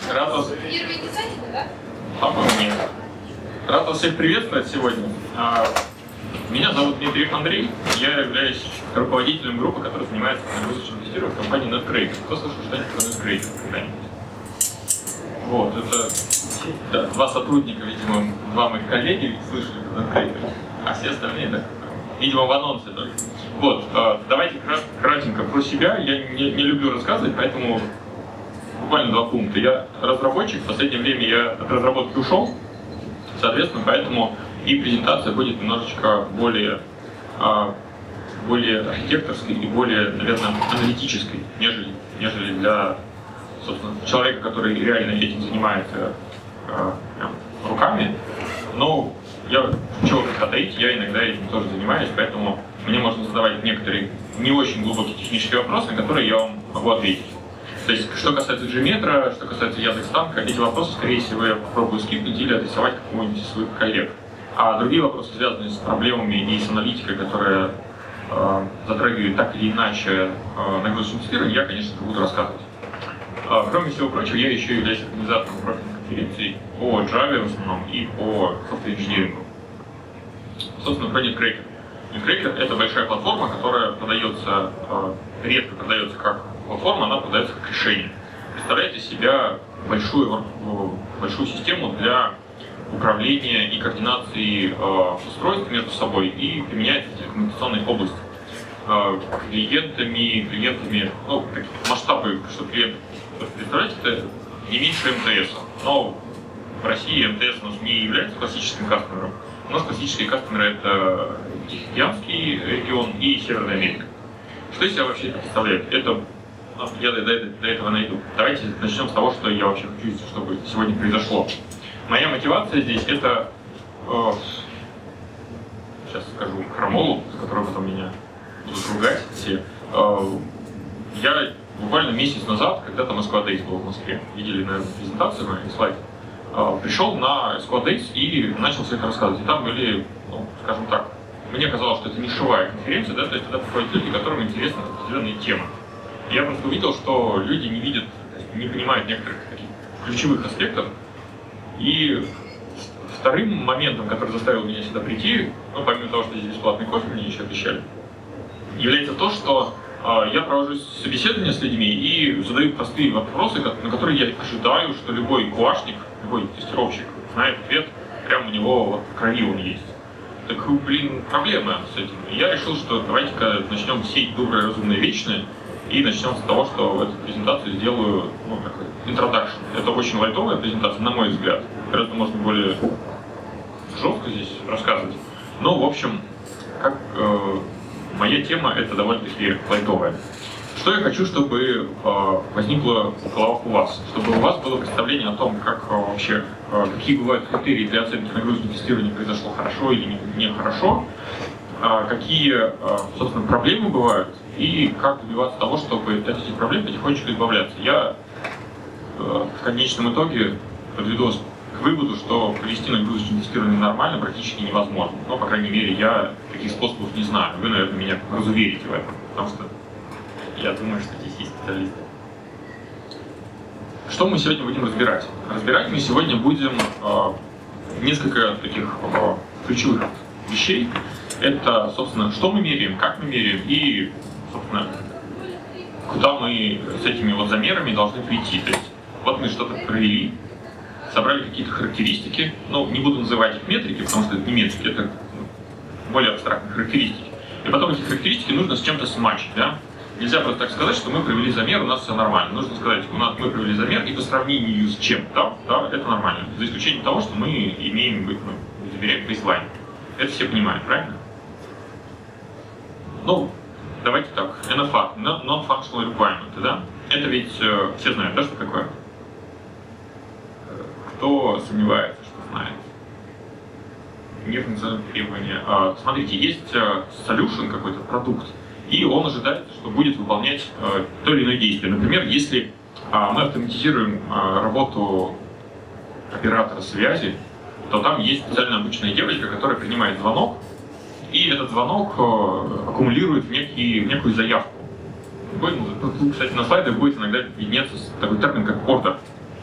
Рад вас... По-моему, нет. Рад вас всех приветствовать сегодня. Меня зовут Дмитриев Андрей. Я являюсь руководителем группы, которая занимается нагрузочным тестированием в компании NetCracker. Кто слышал что-нибудь про NetCracker когда-нибудь? Вот, это два сотрудника, видимо, два моих коллеги слышали про NetCracker, а все остальные, да, видимо, в анонсе только. Вот, давайте кратенько про себя. Я не люблю рассказывать, поэтому буквально 2 пункта. Я разработчик, в последнее время я от разработки ушел, соответственно, поэтому и презентация будет немножечко более архитекторской и более, наверное, аналитической, нежели для, собственно, человека, который реально этим занимается руками. Но чего таить, я иногда этим тоже занимаюсь, поэтому мне можно задавать некоторые не очень глубокие технические вопросы, на которые я вам могу ответить. То есть, что касается Gmetra, что касается Яндекс.Танка, эти вопросы, скорее всего, я попробую скипнуть или адресовать какому-нибудь из своих коллег. А другие вопросы, связанные с проблемами и с аналитикой, которая затрагивает так или иначе нагрузочное тестирование, я, конечно же, буду рассказывать. Кроме всего прочего, я еще являюсь организатором профильных конференций по Java в основном и по софтвер-инжинирингу. Собственно, про NetCracker. NetCracker — это большая платформа, которая продается, редко продается как платформа, она продается как решение. Представляете себя большую систему для управления и координации устройств между собой и применяется в телекоммуникационной области. Клиентами, ну, масштабы, что клиент, представляете, это не меньше МТС. Но в России МТС у нас не является классическим кастомером. У нас классические кастомеры — это Тихоокеанский регион и Северная Америка. Что из себя вообще это представляет? Я до этого найду. Давайте начнем с того, что я вообще хочу, чтобы сегодня произошло. Моя мотивация здесь — это, сейчас скажу хромолу, за которую потом меня будут ругать все. Я буквально месяц назад, когда-то Москва Days был в Москве, видели, наверное, презентацию моих слайдов, пришел на Squad Days и начал все это рассказывать. И там были, ну, скажем так, мне казалось, что это нишевая конференция, да, то есть туда приходят люди, которым интересны определенные темы. Я просто увидел, что люди не видят, не понимают некоторых таких ключевых аспектов. И вторым моментом, который заставил меня сюда прийти, ну, помимо того, что здесь бесплатный кофе мне еще обещали, является то, что я провожу собеседования с людьми и задаю простые вопросы, на которые я ожидаю, что любой куашник, любой тестировщик знает ответ, прямо у него вот в крови он есть. Так, блин, проблема с этим. И я решил, что давайте-ка начнем сеять доброе, разумное, вечное, и начнем с того, что в эту презентацию сделаю, ну, такой introduction. Это очень лайтовая презентация, на мой взгляд. Гораздо можно более жестко здесь рассказывать. Но, в общем, моя тема — это довольно-таки лайтовая. Что я хочу, чтобы возникло в головах у вас? Чтобы у вас было представление о том, как вообще, какие бывают критерии для оценки нагрузки тестирования, произошло хорошо или нехорошо, какие, собственно, проблемы бывают, и как добиваться того, чтобы от этих проблем потихонечку избавляться. Я в конечном итоге подведу к выводу, что провести нагрузочное тестирование нормально практически невозможно. Но, по крайней мере, я таких способов не знаю. Вы, наверное, меня разуверите в этом, потому что я думаю, что здесь есть специалисты. Что мы сегодня будем разбирать? Разбирать мы сегодня будем несколько таких ключевых вещей. Это, собственно, что мы меряем, как мы меряем и, собственно, куда мы с этими вот замерами должны прийти. То есть, вот мы что-то провели, собрали какие-то характеристики, ну, не буду называть их метрики, потому что это не метрики, это более абстрактные характеристики. И потом эти характеристики нужно с чем-то смачить, да? Нельзя просто так сказать, что мы провели замер, у нас все нормально. Нужно сказать, мы провели замер, и по сравнению с чем-то, да, это нормально. За исключением того, что мы имеем, доверяем бейслайн. Это все понимают, правильно? Ну, давайте так, NFA, Non-Functional Requirement, да? Это ведь все знают, да, что такое? Кто сомневается, что знает? Нефункциональные требования. Смотрите, есть solution, какой-то продукт, и он ожидает, что будет выполнять то или иное действие. Например, если мы автоматизируем работу оператора связи, то там есть специально обученная девочка, которая принимает звонок, и этот звонок аккумулирует в некую заявку. Кстати, на слайдах будет иногда виднеться такой термин, как order.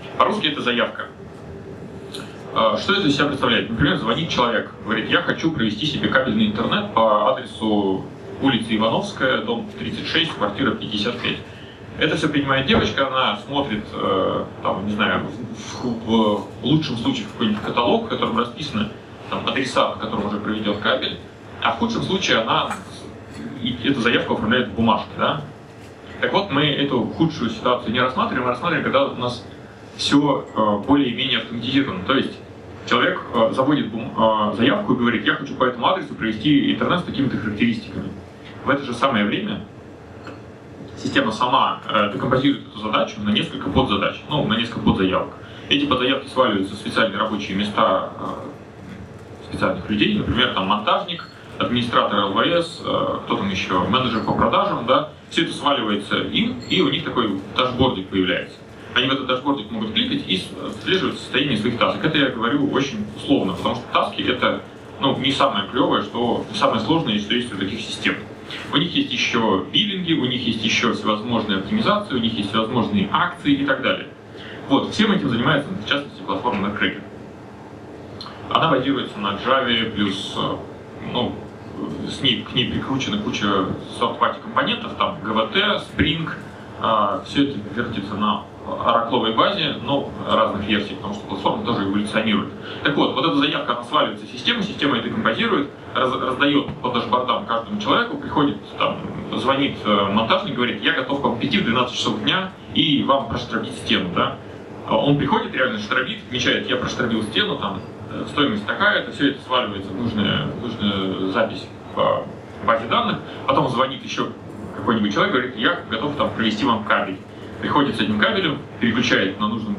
По-русски это заявка. Что это из себя представляет? Например, звонит человек, говорит, я хочу провести себе кабельный интернет по адресу улица Ивановская, дом 36, квартира 55. Это все принимает девочка, она смотрит, там, не знаю, в лучшем случае в какой-нибудь каталог, в котором расписаны там, адреса, по которым уже проведет кабель, а в худшем случае она эту заявку оформляет в бумажке. Да? Так вот, мы эту худшую ситуацию не рассматриваем, а рассматриваем, когда у нас все более-менее автоматизировано. То есть человек заводит заявку и говорит, я хочу по этому адресу провести интернет с такими-то характеристиками. В это же самое время система сама декомпозирует эту задачу на несколько подзадач, ну, на несколько подзаявок. Эти подзаявки сваливаются в специальные рабочие места специальных людей, например, там монтажник, администратор ЛВС, кто там еще, менеджер по продажам, да, все это сваливается им, и у них такой дашбордик появляется. Они в этот дашбордик могут кликать и отслеживать состояние своих тасок. Это я говорю очень условно, потому что таски это не самое клевое, не самое сложное, что есть у таких систем. У них есть еще биллинги, у них есть еще всевозможные оптимизации, у них есть всевозможные акции и так далее. Вот, всем этим занимается, в частности, платформа Nutcracker. Она базируется на Java, плюс к ней прикручена куча third-party компонентов, там GVT, Spring, все это вертится на оракловой базе, но разных версий, потому что платформа тоже эволюционирует. Так вот, эта заявка, она сваливается в систему, система это композирует, раздает по дашбордам каждому человеку, приходит, там, звонит монтажник, говорит, я готов к вам прийти в 12 часов дня и вам проштробить стену, да. Он приходит, реально штробит, отмечает, я проштробил стену, там, стоимость такая-то, все это сваливается в нужную запись в базе данных, потом звонит еще какой-нибудь человек, говорит, я готов там провести вам кабель. Приходит с этим кабелем, переключает на нужном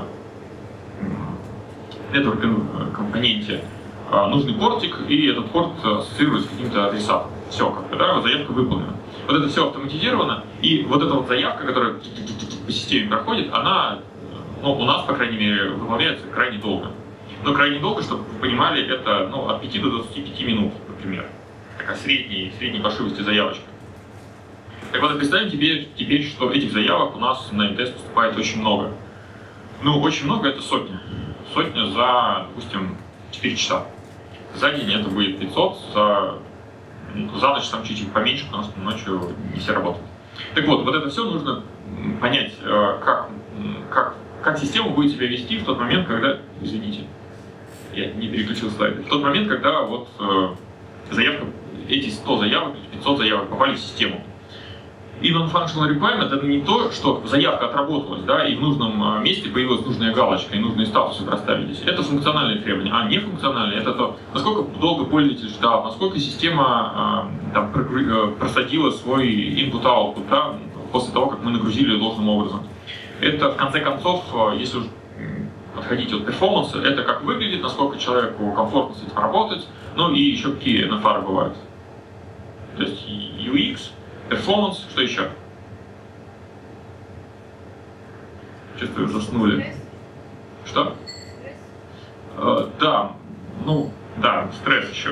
компоненте нужный портик, и этот порт ассоциирует с каким-то адресатом. Все, заявка выполнена. Вот это все автоматизировано, и вот эта вот заявка, которая по системе проходит, она, у нас, по крайней мере, выполняется крайне долго. Но крайне долго, чтобы вы понимали, это от 5 до 25 минут, например. Такая средней пошивости заявочка. Так вот, представим теперь, что этих заявок у нас на МТС поступает очень много. Очень много — это сотня. Сотня за, допустим, 4 часа. За день это будет 500, за ночь там чуть-чуть поменьше, потому что ночью не все работают. Так вот это все нужно понять, как система будет себя вести в тот момент, когда... Извините, я не переключил слайды. В тот момент, когда заявка, эти 100 заявок, 500 заявок попали в систему. И non-functional requirement — это не то, что заявка отработалась, да, и в нужном месте появилась нужная галочка, и нужные статусы проставились. Это функциональные требования, а не функциональные — это то, насколько долго пользователь ждал, насколько система просадила свой input-output, да, после того, как мы нагрузили должным образом. Это, в конце концов, если уж отходить от перформанса, это как выглядит, насколько человеку комфортно с этим работать, и еще какие NFR бывают. То есть UX, перформанс, что еще? Чувствую, заснули. Что? Стресс еще.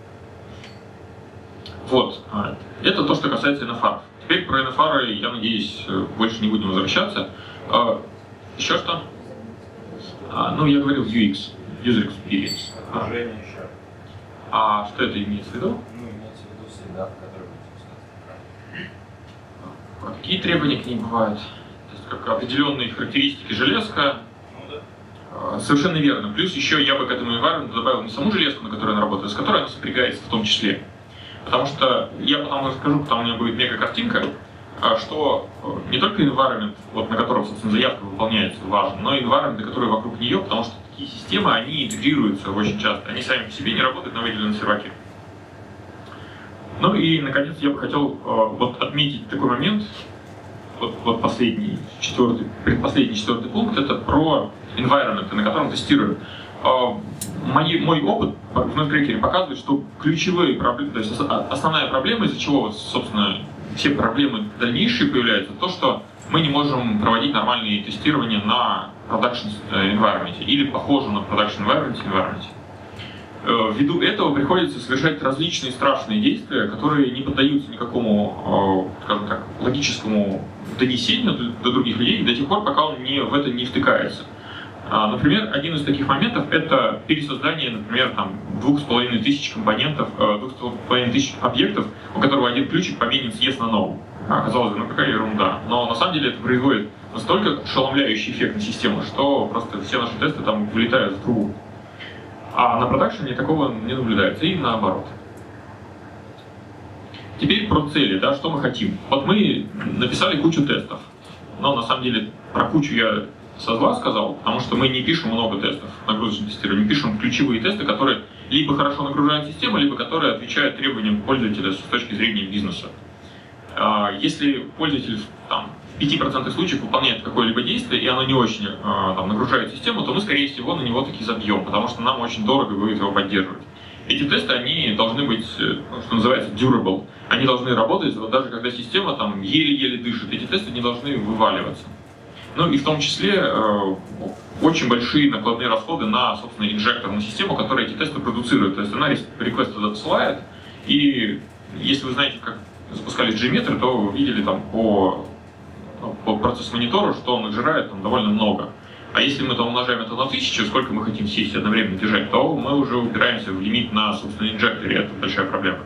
Вот. Это то, что касается NFR. Теперь про NFR, я надеюсь, больше не будем возвращаться. Еще что? Я говорил UX, User Experience. Окружение еще. А что это имеется в виду? Имеется в виду среда, в которой будете пускать. Какие требования к ней бывают? То есть как определенные характеристики железка. Совершенно верно. Плюс еще я бы к этому environment добавил не саму железку, на которой она работает, а с которой она сопрягается в том числе. Потому что я потом расскажу, потому у меня будет мега-картинка, что не только environment, на котором, собственно, заявка выполняется, важен, но и environment, который вокруг нее, потому что такие системы, они интегрируются очень часто. Они сами по себе не работают на выделенном серваке. И, наконец, я бы хотел отметить такой момент, предпоследний четвертый пункт, это про environment, на котором тестируем. Мой опыт в Nutcracker показывает, что ключевые проблемы, то есть основная проблема, из-за чего, собственно, все проблемы дальнейшие появляются, то, что мы не можем проводить нормальные тестирования на production environment или похожем на production environment. Ввиду этого приходится совершать различные страшные действия, которые не поддаются никакому, скажем так, логическому донесению до других людей до тех пор, пока он в это не втыкается. Например, один из таких моментов — это пересоздание, например, 2500 компонентов, 2500 объектов, у которого один ключик поменен съезд на новый. Казалось бы, какая ерунда. Но на самом деле это производит настолько ошеломляющий эффект на систему, что просто все наши тесты там вылетают в трубу. А на продакшене такого не наблюдается, и наоборот. Теперь про цели, да, что мы хотим. Вот мы написали кучу тестов, но на самом деле про кучу я со зла сказал, потому что мы не пишем много тестов нагрузочного тестирования, мы пишем ключевые тесты, которые либо хорошо нагружают систему, либо которые отвечают требованиям пользователя с точки зрения бизнеса. Если пользователь в 5% случаев выполняет какое-либо действие, и оно не очень нагружает систему, то мы, скорее всего, на него таки забьем, потому что нам очень дорого будет его поддерживать. Эти тесты, они должны быть, что называется, durable. Они должны работать, вот даже когда система еле-еле дышит. Эти тесты не должны вываливаться. Ну и в том числе очень большие накладные расходы на, собственно, инжекторную систему, которая эти тесты продуцирует. То есть она request туда посылает, и если вы знаете, как запускали JMeter, то вы видели по процесс-монитору, что он отжирает довольно много. А если мы умножаем это на 1000, сколько мы хотим сессий одновременно держать, то мы уже упираемся в лимит на, собственно, инжекторе. Это большая проблема.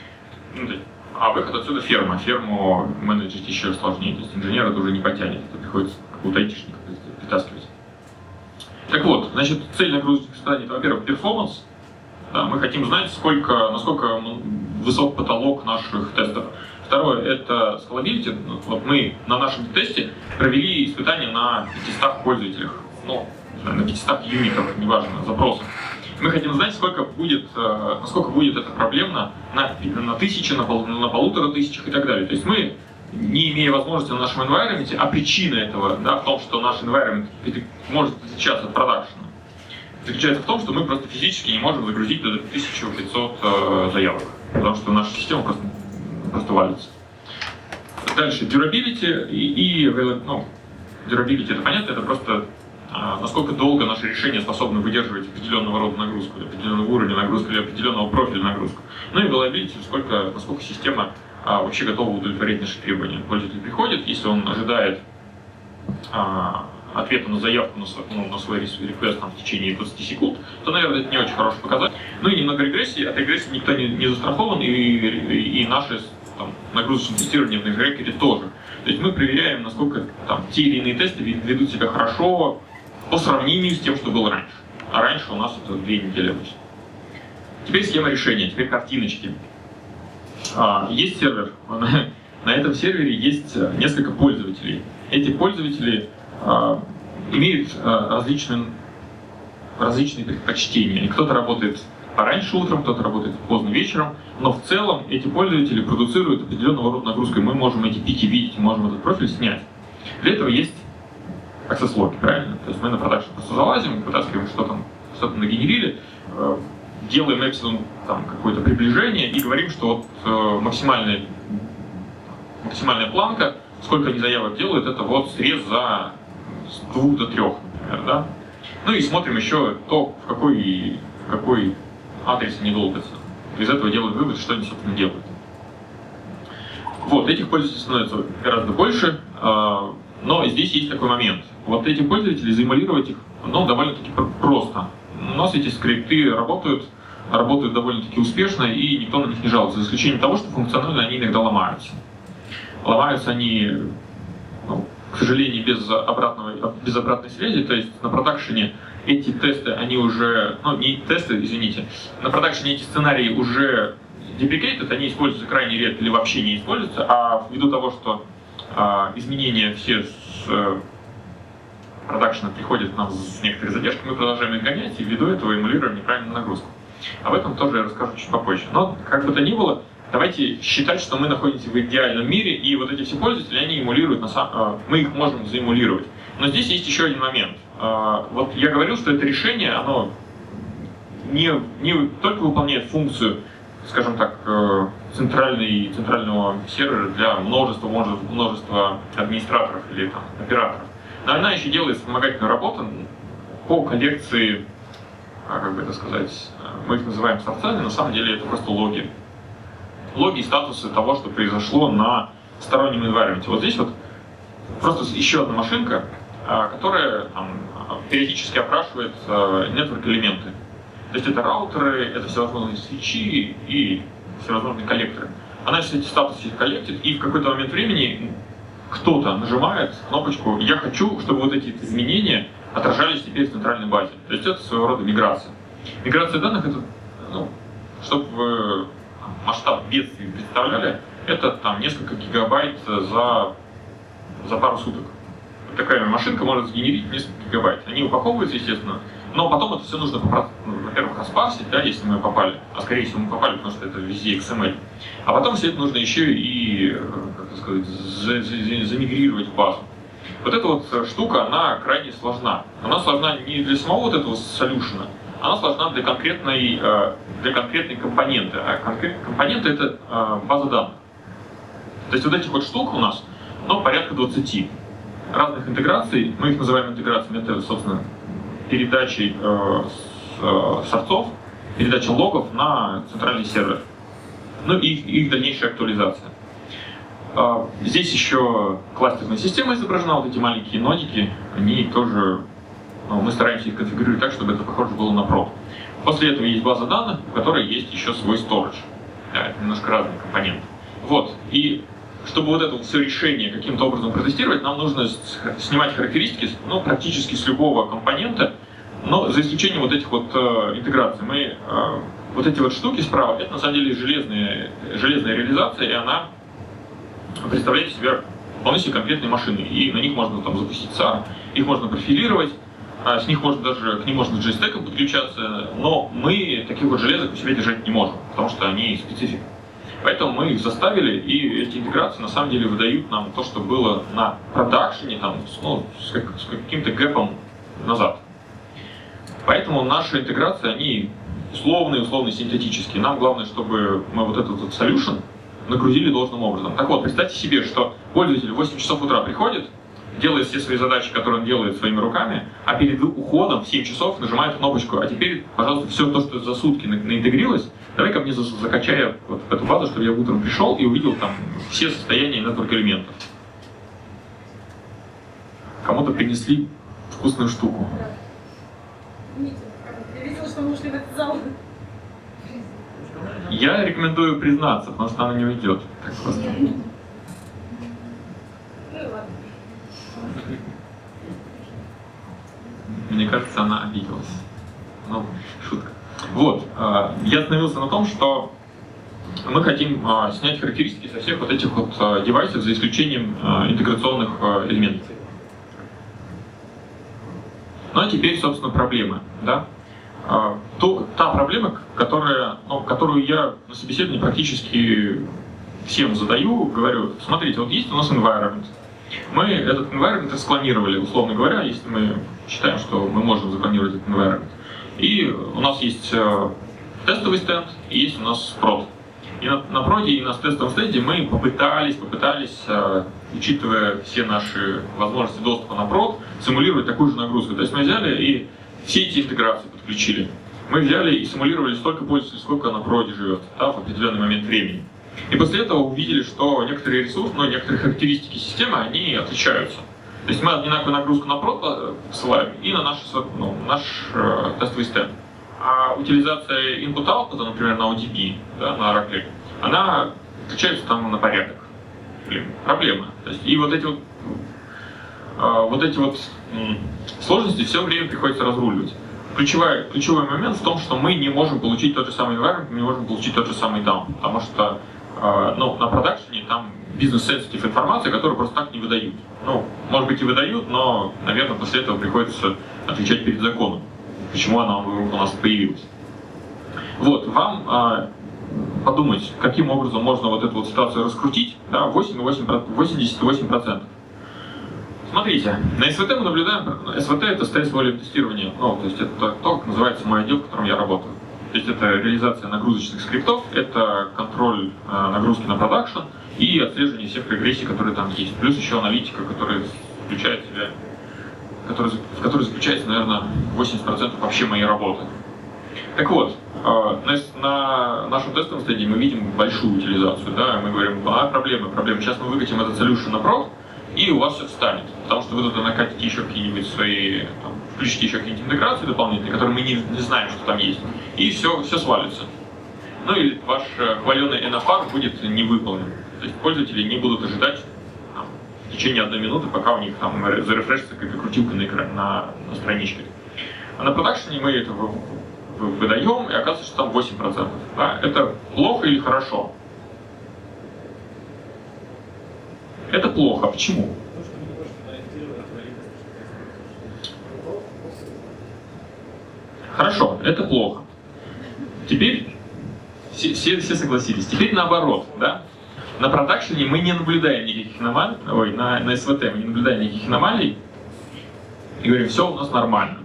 А выход отсюда — ферма. Ферму менеджить еще сложнее. То есть инженер это уже не потянет. Это приходится какого-то айтишника притаскивать. Так вот, значит, цель нагрузочных испытаний — это, во-первых, перформанс. Да, мы хотим знать, насколько высок потолок наших тестов. Второе — это scalability. Вот мы на нашем тесте провели испытания на 500 пользователях, на 500 юнитах, неважно, запросов. Мы хотим знать, насколько будет это проблемно на 1000, на 1500 и так далее. То есть мы, не имея возможности на нашем environment, а причина этого в том, что наш environment может отличаться от продакшена, заключается в том, что мы просто физически не можем загрузить до 1500 заявок, потому что наша система просто валится. Дальше durability durability — это понятно, это просто насколько долго наше решение способно выдерживать определенного рода нагрузку, определенного уровня нагрузки или определенного профиля нагрузку. Ну и reliability — насколько система вообще готова удовлетворить наши требования. Пользователь приходит, если он ожидает ответа на заявку на свой request в течение 20 секунд, то, наверное, это не очень хороший показатель. Ну и немного регрессии. От регрессии никто не застрахован, и наше нагрузочное тестирование в NextRecord тоже. То есть мы проверяем, насколько те или иные тесты ведут себя хорошо по сравнению с тем, что было раньше. А раньше у нас это 2 недели обычно. Теперь схема решения, теперь картиночки. Есть сервер. На этом сервере есть несколько пользователей. Эти пользователи имеют различные предпочтения. Кто-то работает пораньше утром, кто-то работает поздно вечером, но в целом эти пользователи продуцируют определенного рода нагрузку, и мы можем эти пики видеть, можем этот профиль снять. Для этого есть access-логи, правильно? То есть мы на продакшн просто залазим, вытаскиваем, что-то нагенерили, делаем эпсилон какое-то приближение и говорим, что максимальная планка, сколько они заявок делают, это срез с 2 до 3, например, да? Ну и смотрим еще то, в какой адрес они долбятся. Из этого делаем вывод, что они, собственно, делают. Этих пользователей становится гораздо больше, но здесь есть такой момент. Эти пользователи, заэмулировать их довольно-таки просто. У нас эти скрипты работают довольно-таки успешно, и никто на них не жалуется, за исключением того, что функционально они иногда ломаются. Ломаются они, к сожалению, без обратной связи, то есть на продакшене эти тесты, они уже, не тесты, извините, на продакшене эти сценарии уже deprecated, они используются крайне редко или вообще не используются, а ввиду того, что изменения все с продакшена приходят к нам с некоторой задержкой, мы продолжаем их гонять, и ввиду этого эмулируем неправильную нагрузку. Об этом тоже я расскажу чуть попозже. Но, как бы то ни было, давайте считать, что мы находимся в идеальном мире, и эти все пользователи, они эмулируют, мы их можем заэмулировать. Но здесь есть еще один момент. Я говорил, что это решение, оно не только выполняет функцию, скажем так, центрального сервера для множества администраторов или операторов, но она еще делает вспомогательную работу по коллекции как бы это сказать, мы их называем сорцами, на самом деле это просто логи. Логи и статусы того, что произошло на стороннем environment. Вот здесь вот просто еще одна машинка, которая там периодически опрашивает network-элементы. То есть это раутеры, это всевозможные свитчи и всевозможные коллекторы. Она все эти статусы коллектит, и в какой-то момент времени кто-то нажимает кнопочку «Я хочу, чтобы вот эти изменения отражались теперь в центральной базе». То есть это своего рода миграция. Миграция данных — это, чтобы вы масштаб бедствий представляли, это там несколько гигабайт за пару суток. Вот такая машинка может сгенерить несколько гигабайт. Они упаковываются, естественно, но потом это все нужно, во-первых, распарсить, да, если мы попали, а скорее всего мы попали, потому что это везде XML. А потом все это нужно еще и, как сказать, замигрировать в базу. Вот эта вот штука, она крайне сложна. Она сложна не для самого вот этого солюшена, она сложна для конкретной компоненты. А компоненты — это база данных. То есть вот этих вот штук у нас, порядка 20 разных интеграций. Мы их называем интеграциями. Это, собственно, передачей сорцов, передача логов на центральный сервер. Ну и их дальнейшая актуализация. Здесь еще кластерная система изображена, вот эти маленькие нодики, они тоже, мы стараемся их конфигурировать так, чтобы это похоже было на прод. После этого есть база данных, у которой есть еще свой storage. Да, это немножко разные компоненты. Вот, и чтобы вот это вот все решение каким-то образом протестировать, нам нужно снимать характеристики практически с любого компонента, но за исключением вот этих вот интеграций. Вот эти вот штуки справа, это на самом деле железная реализация, и она представляет из себя вполне себе конкретные машины. И на них можно там запустить SAR, их можно профилировать, к ним можно JSTAG подключаться, но мы таких вот железок у себя держать не можем, потому что они специфика. Поэтому мы их заставили, и эти интеграции на самом деле выдают нам то, что было на продакшене, с каким-то гэпом назад. Поэтому наши интеграции, они условно-синтетические. Нам главное, чтобы мы вот этот вот solution нагрузили должным образом. Так вот, представьте себе, что пользователь в 8 часов утра приходит, делает все свои задачи, которые он делает своими руками, а перед уходом в 7 часов нажимает кнопочку: а теперь, пожалуйста, все то, что за сутки наинтегрилось, давай ко мне закачай вот эту базу, чтобы я утром пришел и увидел там все состояния network элементов. Кому-то принесли вкусную штуку. Я видела, что мы ушли в этот зал. Я рекомендую признаться, потому что она не уйдет. Так просто. Мне кажется, она обиделась. Шутка. Вот, я остановился на том, что мы хотим снять характеристики со всех вот этих вот девайсов, за исключением интеграционных элементов. Ну а теперь, собственно, проблемы. Да? Та проблема, которую я на собеседовании практически всем задаю, говорю: смотрите, вот есть у нас environment. Мы этот environment расклонировали, условно говоря, если мы считаем, что мы можем заклонировать этот environment. И у нас есть тестовый стенд, и есть у нас прод. И на проде, и на тестовом стенде мы попытались, учитывая все наши возможности доступа на прод, симулировать такую же нагрузку. То есть мы взяли и все эти интеграции подключили. Мы взяли и симулировали столько пользователей, сколько на проде живет, да, в определенный момент времени. И после этого увидели, что некоторые ресурсы, некоторые характеристики системы, они отличаются. То есть мы одинаковую нагрузку на прод посылаем и на наш тестовый стенд. А утилизация input-output, например, на ODB, да, на Oracle, она отличается там на порядок. Проблема. То есть, и вот эти вот сложности все время приходится разруливать. Ключевой момент в том, что мы не можем получить тот же самый environment, мы не можем получить тот же самый down, потому что на продакшене там бизнес-сенситив информация, которую просто так не выдают. Может быть и выдают, но, наверное, после этого приходится отвечать перед законом, почему она у нас появилась. Вот, вам подумать, каким образом можно вот эту вот ситуацию раскрутить, да, 88%. Смотрите, на СВТ мы наблюдаем, СВТ — это Stress Volume тестирование, то есть это то, как называется мой отдел, в котором я работаю. То есть это реализация нагрузочных скриптов, это контроль нагрузки на продакшн и отслеживание всех регрессий, которые там есть. Плюс еще аналитика, в которой заключается, наверное, 80% вообще моей работы. Так вот, на нашем тестовом стадии мы видим большую утилизацию, да, мы говорим, проблема, сейчас мы выкатим этот solution на прод, и у вас все встанет, потому что вы туда накатите еще какие-нибудь свои, там, включите еще какие-нибудь интеграции дополнительные, которые мы не знаем, что там есть, и все свалится. Ну или ваш хваленый NFR будет не выполнен, то есть пользователи не будут ожидать там, в течение 1 минуты, пока у них там зарефрешится какая-то крутилка на страничке. А на продакшене мы это выдаем, и оказывается, что там 8%. Да? Это плохо или хорошо? Это плохо. Почему? Хорошо, это плохо. Теперь все согласились. Теперь наоборот, да? На продакшене мы не наблюдаем никаких аномалий, на СВТ мы не наблюдаем никаких аномалий и говорим, все у нас нормально.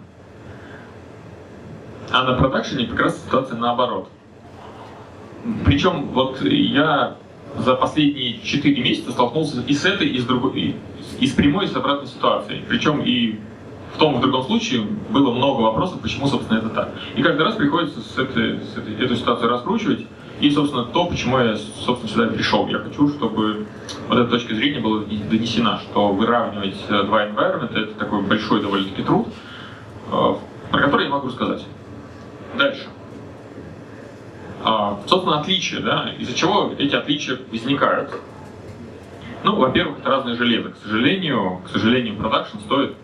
А на продакшене как раз ситуация наоборот. Причем вот я за последние 4 месяца столкнулся и с этой, и с другой, и с прямой, и с обратной ситуацией. Причем и в том и в другом случае было много вопросов, почему, собственно, это так. И каждый раз приходится эту ситуацию раскручивать. И, собственно, то, почему я, собственно, сюда пришел. Я хочу, чтобы вот эта точка зрения была донесена, что выравнивать два environment — это такой большой довольно-таки труд, про который я могу рассказать. Дальше. Собственно, отличия, да, из-за чего эти отличия возникают. Ну, во-первых, это разное железо. К сожалению, продакшн стоит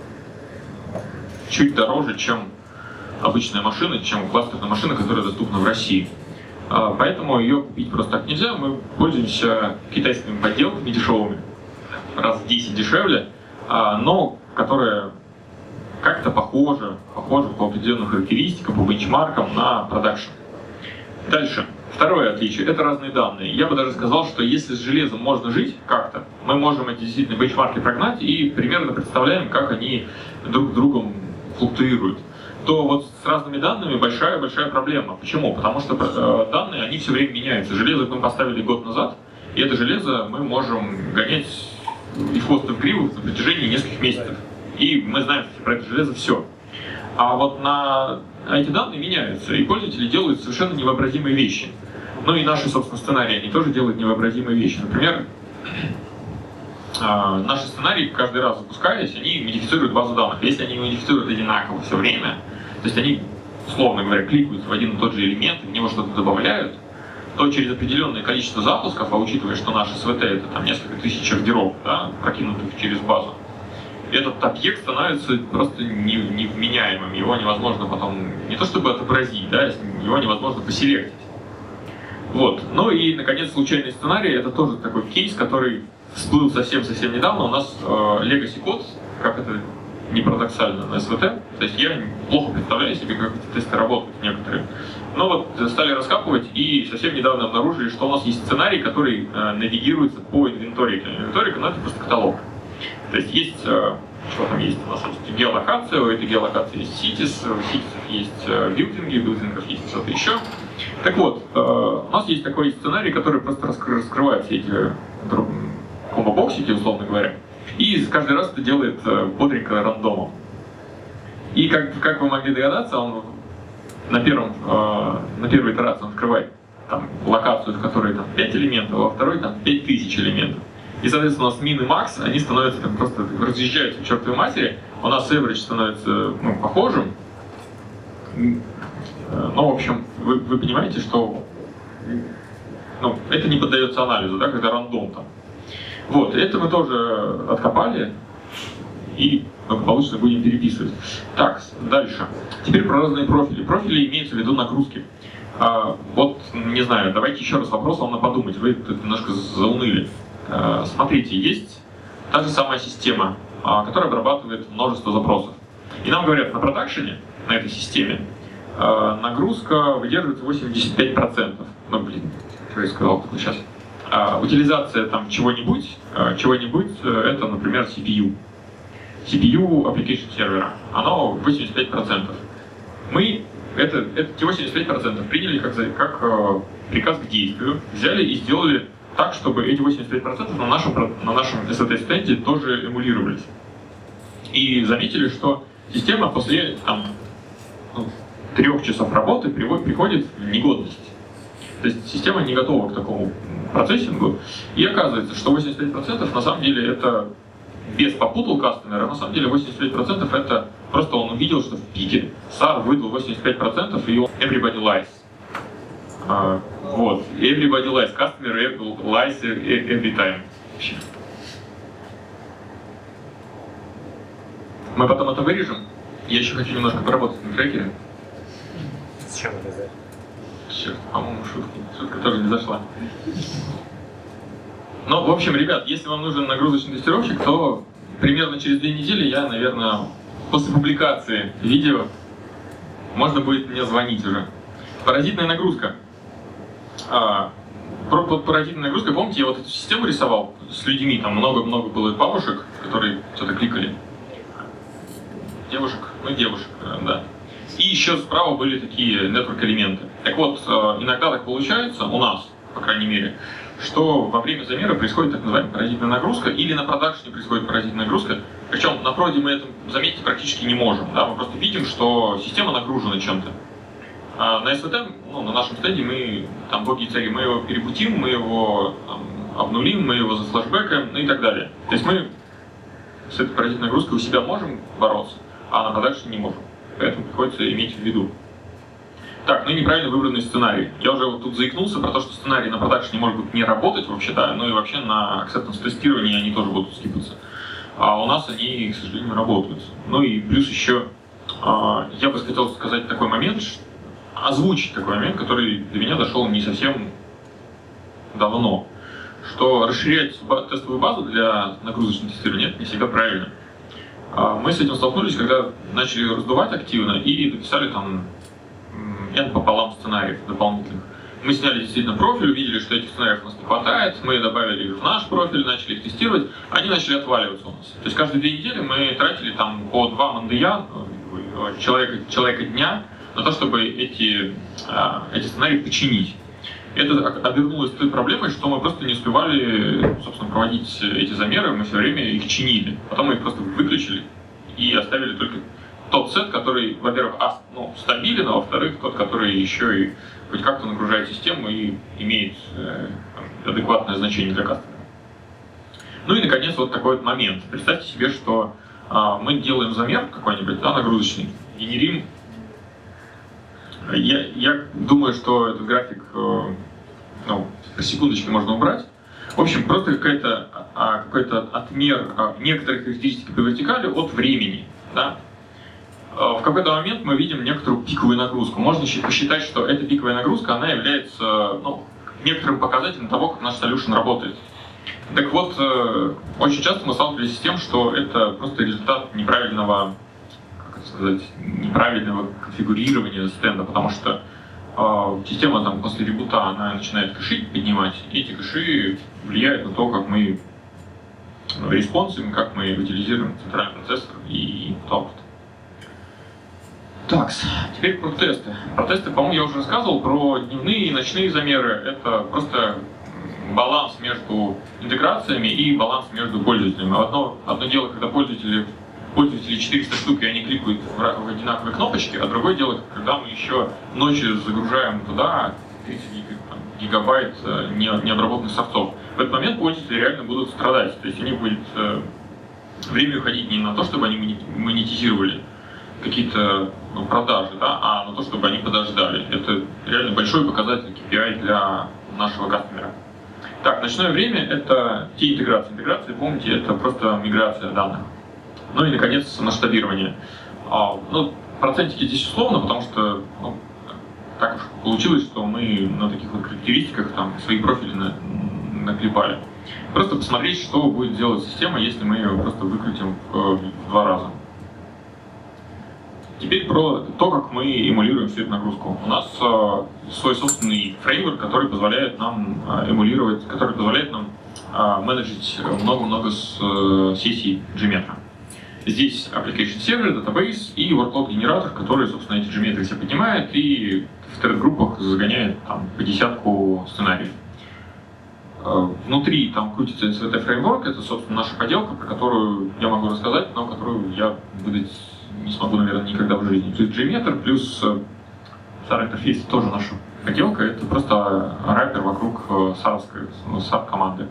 чуть дороже, чем обычная машина, чем кластерная машина, которая доступна в России. Поэтому ее купить просто так нельзя. Мы пользуемся китайскими подделками дешевыми, раз в 10 дешевле, но которые как-то похожи по определенным характеристикам, по бенчмаркам на продакшн. Дальше. Второе отличие — это разные данные. Я бы даже сказал, что если с железом можно жить как-то, мы можем эти действительно бенчмарки прогнать и примерно представляем, как они друг с другом флуктуируют. То вот с разными данными большая проблема. Почему? Потому что данные, они все время меняются. Железо мы поставили год назад, и это железо мы можем гонять и в хвост, и в гриву на протяжении нескольких месяцев. И мы знаем про это железо все. А вот эти данные меняются, и пользователи делают совершенно невообразимые вещи. Ну и наши, собственно, сценарии, они тоже делают невообразимые вещи. Например, наши сценарии, каждый раз запускаясь, они модифицируют базу данных. Если они модифицируют одинаково все время, то есть они, условно говоря, кликают в один и тот же элемент, в него что-то добавляют, то через определенное количество запусков, а учитывая, что наши СВТ — это там несколько тысяч ордеров, да, прокинутых через базу, этот объект становится просто невменяемым, его невозможно потом не то чтобы отобразить, да, его невозможно поселектить. Вот. Ну и, наконец, случайный сценарий — это тоже такой кейс, который всплыл совсем недавно. У нас legacy код, как это не парадоксально, на СВТ, то есть я плохо представляю себе, как эти тесты работают некоторые. Но вот стали раскапывать и совсем недавно обнаружили, что у нас есть сценарий, который навигируется по инвенторике. Инвенторика — ну, это просто каталог. То есть есть, что там есть? У нас есть геолокация, у этой геолокации есть ситис, у ситисов есть билдинги, у билдингов есть что-то еще. Так вот, у нас есть такой сценарий, который просто раскрывает все эти комбо-боксики, условно говоря, и каждый раз это делает бодренько рандомом. И как вы могли догадаться, он на первой итерации он открывает там локацию, в которой там 5 элементов, а во второй там 5000 элементов. И, соответственно, у нас мин и макс, они становятся там просто разъезжаются к чертовой матери. У нас average становится похожим. Но, в общем, вы понимаете, что это не поддается анализу, да, когда рандом там. Вот, это мы тоже откопали и благополучно будем переписывать. Так, дальше. Теперь про разные профили. Профили имеются в виду нагрузки. Вот, не знаю, давайте еще раз вопрос вам на подумать. Вы тут немножко зауныли. Смотрите, есть та же самая система, которая обрабатывает множество запросов. И нам говорят, на продакшене, на этой системе, нагрузка выдерживает 85%. Ну, блин, что я сказал сейчас. Утилизация там чего-нибудь, это, например, CPU application сервера. Оно 85%. Мы эти 85% приняли как приказ к действию, взяли и сделали так, чтобы эти 85% на нашем SVT-стенде тоже эмулировались. И заметили, что система после 3 часов работы приходит в негодность. То есть система не готова к такому процессингу. И оказывается, что 85% на самом деле это без попутал кастомера, на самом деле 85% это просто он увидел, что в пике SAR выдал 85% и он everybody lies. Вот. Everybody lies. Customer lies every time. Мы потом это вырежем. Я еще хочу немножко поработать на трекере. С чем это взять? Черт, по-моему, шутка тоже не зашла. Ну, в общем, ребят, если вам нужен нагрузочный тестировщик, то примерно через 2 недели я, наверное, после публикации видео можно будет мне звонить уже. Паразитная нагрузка. Под паразитной нагрузкой, помните, я вот эту систему рисовал с людьми, там много-много было бабушек, которые что-то кликали. Девушек, да. И еще справа были такие network-элементы. Так вот, иногда так получается, у нас, по крайней мере, что во время замера происходит так называемая паразитная нагрузка, или на продакшене происходит паразитная нагрузка. Причем на проде мы это заметить практически не можем. Да? Мы просто видим, что система нагружена чем-то. А на СВТ, на нашем стенде, мы там боги и цари, мы его перебутим, мы его обнулим, мы его зафлэшбэкаем, и так далее. То есть мы с этой паразитной нагрузкой у себя можем бороться, а на продакшене не можем. Поэтому приходится иметь в виду. Так, ну и неправильно выбранный сценарий. Я уже вот тут заикнулся про то, что сценарий на продакшене может не работать вообще, да, но и вообще на acceptance тестировании они тоже будут скипаться. А у нас они, к сожалению, работают. Ну и плюс еще, я бы хотел сказать такой момент, озвучить такой момент, который до меня дошел не совсем давно, что расширять тестовую базу для нагрузочного тестирования это не всегда правильно. Мы с этим столкнулись, когда начали раздувать активно и дописали там n пополам сценариев дополнительных. Мы сняли действительно профиль, увидели, что этих сценариев у нас не хватает, мы добавили их в наш профиль, начали их тестировать, они начали отваливаться у нас. То есть каждые 2 недели мы тратили там по 2 мандия, человека дня, на то, чтобы эти сценарии починить. Это обернулось той проблемой, что мы просто не успевали, собственно, проводить эти замеры, мы все время их чинили. Потом мы их просто выключили и оставили только тот сет, который, во-первых, стабилен, а во-вторых, тот, который еще и хоть как-то нагружает систему и имеет адекватное значение для кастомера. Ну и, наконец, вот такой вот момент. Представьте себе, что мы делаем замер какой-нибудь, да, нагрузочный, генерим. Я думаю, что этот график по секундочке можно убрать. В общем, просто какой-то отмер некоторых характеристик по вертикали от времени. Да? В какой-то момент мы видим некоторую пиковую нагрузку. Можно посчитать, что эта пиковая нагрузка она является некоторым показателем того, как наш solution работает. Так вот, очень часто мы сталкивались с тем, что это просто результат неправильного конфигурирования стенда, потому что система там после ребута она начинает кэши поднимать, и эти кэши влияют на то, как мы респонсим, как мы утилизируем центральный процессор и output. Так, теперь про тесты. Про тесты, по-моему, я уже рассказывал, про дневные и ночные замеры. Это просто баланс между интеграциями и баланс между пользователями. Одно дело, когда пользователи 400 штук, и они кликают в одинаковые кнопочки, а другое дело, когда мы еще ночью загружаем туда 30 гигабайт необработанных софтов. В этот момент пользователи реально будут страдать. То есть они будут время уходить не на то, чтобы они монетизировали какие-то продажи, да, а на то, чтобы они подождали. Это реально большой показатель KPI для нашего кастомера. Так, ночное время — это те интеграции. Интеграции, помните, это просто миграция данных. Ну и, наконец, масштабирование. Процентики здесь условно, потому что так уж получилось, что мы на таких вот характеристиках там свои профили наклепали. Просто посмотреть, что будет делать система, если мы ее просто выкрутим в 2 раза. Теперь про то, как мы эмулируем всю эту нагрузку. У нас свой собственный фреймворк, который позволяет нам эмулировать, который позволяет нам менеджить много-много сессий Gmetra. Здесь application server, database и workload генератор, который, собственно, эти Gmetra все поднимает и в thread-группах загоняет там, по десятку сценариев. Внутри там крутится SVT фреймворк, это, собственно, наша поделка, про которую я могу рассказать, но которую я выдать не смогу, наверное, никогда в жизни. Плюс Gmetra, плюс SAR интерфейс тоже наша поделка, это просто раппер вокруг SAR команды.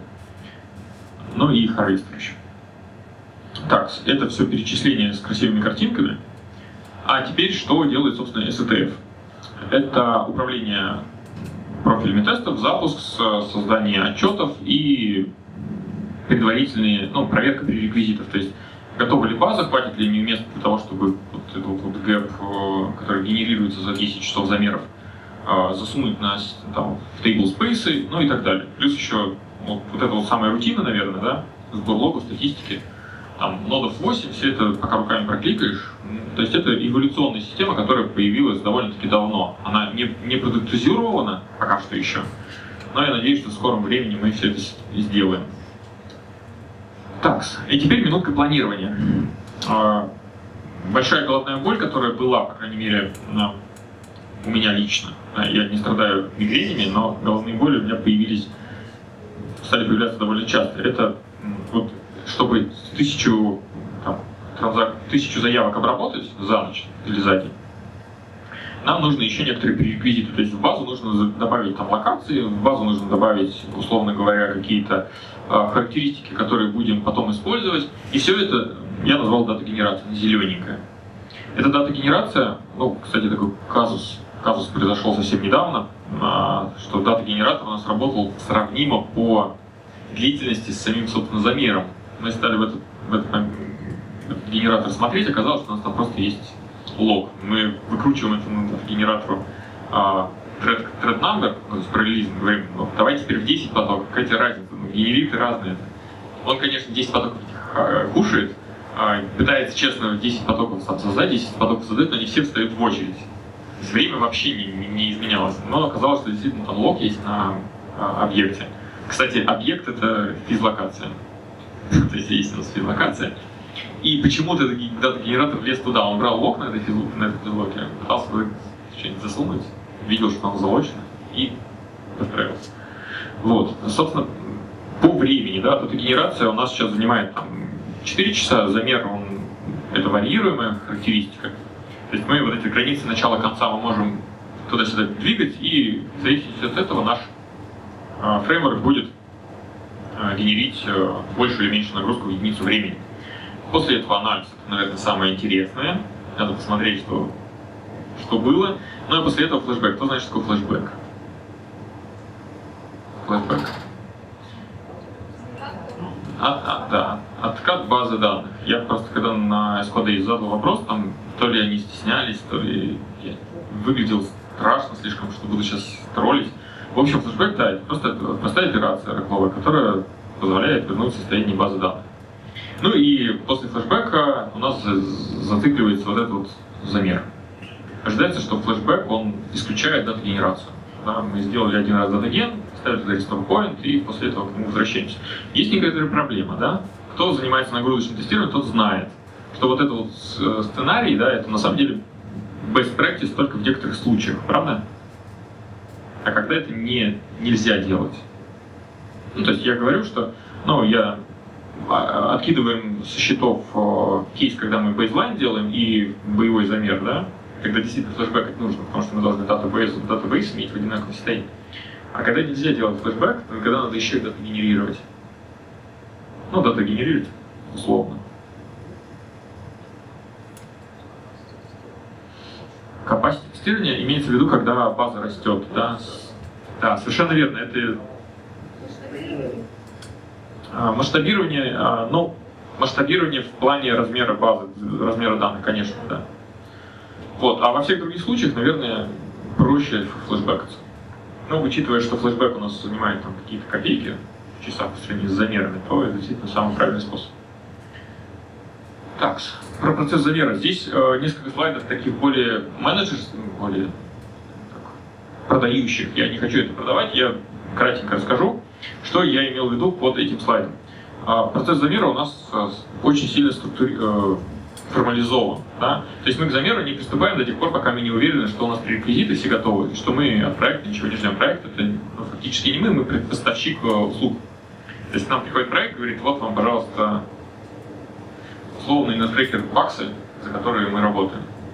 Ну и Harvester еще. Так, это все перечисление с красивыми картинками. А теперь что делает, собственно, SETF? Это управление профилями тестов, запуск, создание отчетов и предварительные, проверка пререквизитов. То есть готова ли база, хватит ли у места для того, чтобы вот этот вот гэп, который генерируется за 10 часов замеров, засунуть в tablespace, ну и так далее. Плюс еще вот эта вот самая рутина, наверное, да, сбор логов, статистики, там нодов 8, все это пока руками прокликаешь. То есть это эволюционная система, которая появилась довольно-таки давно. Она не продуктизирована пока что еще, но я надеюсь, что в скором времени мы все это сделаем. Так, и теперь минутка планирования. Большая головная боль, которая была, по крайней мере, у меня лично. Я не страдаю мигренями, но головные боли у меня стали появляться довольно часто. Это вот, чтобы 1000 заявок обработать за ночь или за день, нам нужно еще некоторые пререквизиты. То есть в базу нужно добавить локации, в базу нужно добавить, условно говоря, какие-то характеристики, которые будем потом использовать. И все это я назвал дата-генерация, зелененькая. Эта дата-генерация, кстати, такой казус произошел совсем недавно, что дата-генератор у нас работал сравнимо по длительности с самим, собственно, замером. Мы стали в этот генератор смотреть, оказалось, что у нас там просто есть лог. Мы выкручиваем этому генератору thread number, с параллелизмом, говорим, давайте теперь в 10 потоков, какая тебе разница, генериты разные. Он, конечно, 10 потоков кушает, пытается честно 10 потоков создать, 10 потоков создать, но они все встают в очередь. Время вообще не изменялось, но оказалось, что действительно там лог есть на объекте. Кстати, объект — это физлокация. То есть есть у нас физлокация. И почему-то этот дата-генератор влез туда, он брал лог на этой физлоке, пытался что-нибудь засунуть, видел, что там залочено, и подстраивался. Вот, собственно, по времени, да, дата-генерация у нас сейчас занимает 4 часа, замер, это варьируемая характеристика. То есть мы вот эти границы начала-конца мы можем туда-сюда двигать, и в зависимости от этого наш фреймворк будет генерить большую или меньшую нагрузку в единицу времени. После этого анализ, это, наверное, самое интересное. Надо посмотреть, что было. Ну и после этого флешбэк. Кто знает, что такое флешбэк? Флешбэк. Да, откат базы данных. Я просто, когда на SQL задал вопрос, то ли они стеснялись, то ли я выглядел страшно слишком, что буду сейчас троллить. В общем, флешбэк, да, это просто простая операция оракловая, которая позволяет вернуть состояние базы данных. Ну и после флешбэка у нас зацикливается вот этот вот замер. Ожидается, что флешбэк, он исключает дата-генерацию. Да, мы сделали один раз дата-ген, ставили туда restore point, и после этого к нему возвращаемся. Есть некоторая проблема, да? Кто занимается нагрузочным тестированием, тот знает, что вот этот вот сценарий, да, это на самом деле best practice только в некоторых случаях, правда? А когда это нельзя делать? То есть я говорю, что, откидываем со счетов кейс, когда мы бейзлайн делаем и боевой замер, да, когда действительно флешбэкать нужно, потому что мы должны датабейс иметь в одинаковом состоянии. А когда нельзя делать флешбэк, то когда надо еще и дата генерировать. Дата генерировать условно. Capacity тестирование имеется в виду, когда база растет, да? Да, совершенно верно. Это масштабирование в плане размера базы, размера данных, конечно, да. Вот, а во всех других случаях, наверное, проще флешбэкаться. Учитывая, что флешбэк у нас занимает какие-то копейки в часах по сравнению с замерами, то это действительно самый правильный способ. Так, про процесс замера. Здесь несколько слайдов таких более менеджерских, более продающих. Я не хочу это продавать, я кратенько расскажу, что я имел в виду под этим слайдом. Процесс замера у нас очень сильно формализован. Да? То есть мы к замеру не приступаем до тех пор, пока мы не уверены, что у нас реквизиты все готовы, что мы от проекта ничего не ждем. Проект — это фактически не мы поставщик услуг. То есть к нам приходит проект и говорит, вот вам, пожалуйста, условный натрекер баксы, за которые мы работаем.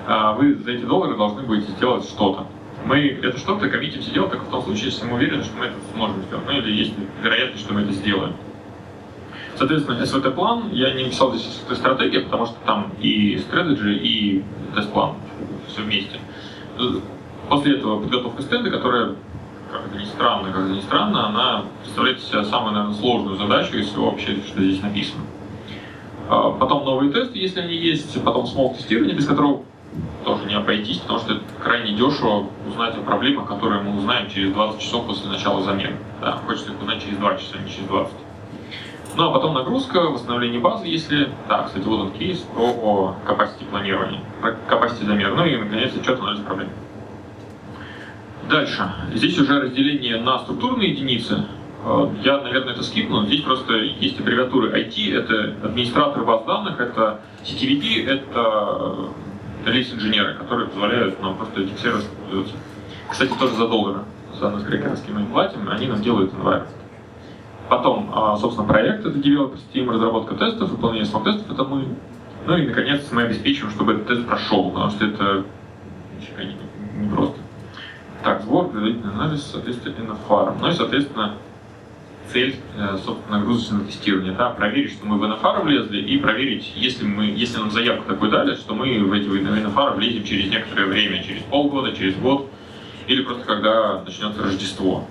вы за эти доллары должны будете сделать что-то. Мы это что-то коммитимся делать только в том случае, если мы уверены, что мы это сможем сделать, ну или есть вероятность, что мы это сделаем. Соответственно, SVT-план, я не написал здесь SVT-стратегия, потому что там и strategy, и тест-план все вместе. После этого подготовка стенда, которая, как это ни странно, она представляет из себя самую, наверное, сложную задачу из всего вообще, что здесь написано. Потом новые тесты, если они есть, потом смолк-тестирование, без которого тоже не обойтись, потому что это крайне дешево узнать о проблемах, которые мы узнаем через 20 часов после начала замера. Да, хочется их узнать через 2 часа, а не через 20. Ну а потом нагрузка, восстановление базы, если... Да, кстати, вот он кейс про capacity планирование, про capacity замер, ну и, наконец, отчет анализ проблем. Дальше. Здесь уже разделение на структурные единицы. Я, наверное, это скипну. Здесь просто есть аббревиатуры IT, это администраторы баз данных, это CTVD, это релиз-инженеры, которые позволяют нам просто этих сервисов пользоваться. Кстати, тоже за доллары. За NSCracker мы им платим, они нам делают environment. Потом, собственно, проект — это developer team, разработка тестов, выполнение смог-тестов — это мы. Ну и, наконец, мы обеспечиваем, чтобы этот тест прошел, потому что это нифига не просто. Так, сбор, предварительный анализ, соответственно, NFR. Ну и, соответственно, цель, собственно, нагрузочного тестирования. Да, проверить, что мы в NFR влезли, и проверить, если нам заявку такую дали, что мы в эти NFR влезем через некоторое время, через полгода, через год, или просто когда начнется Рождество.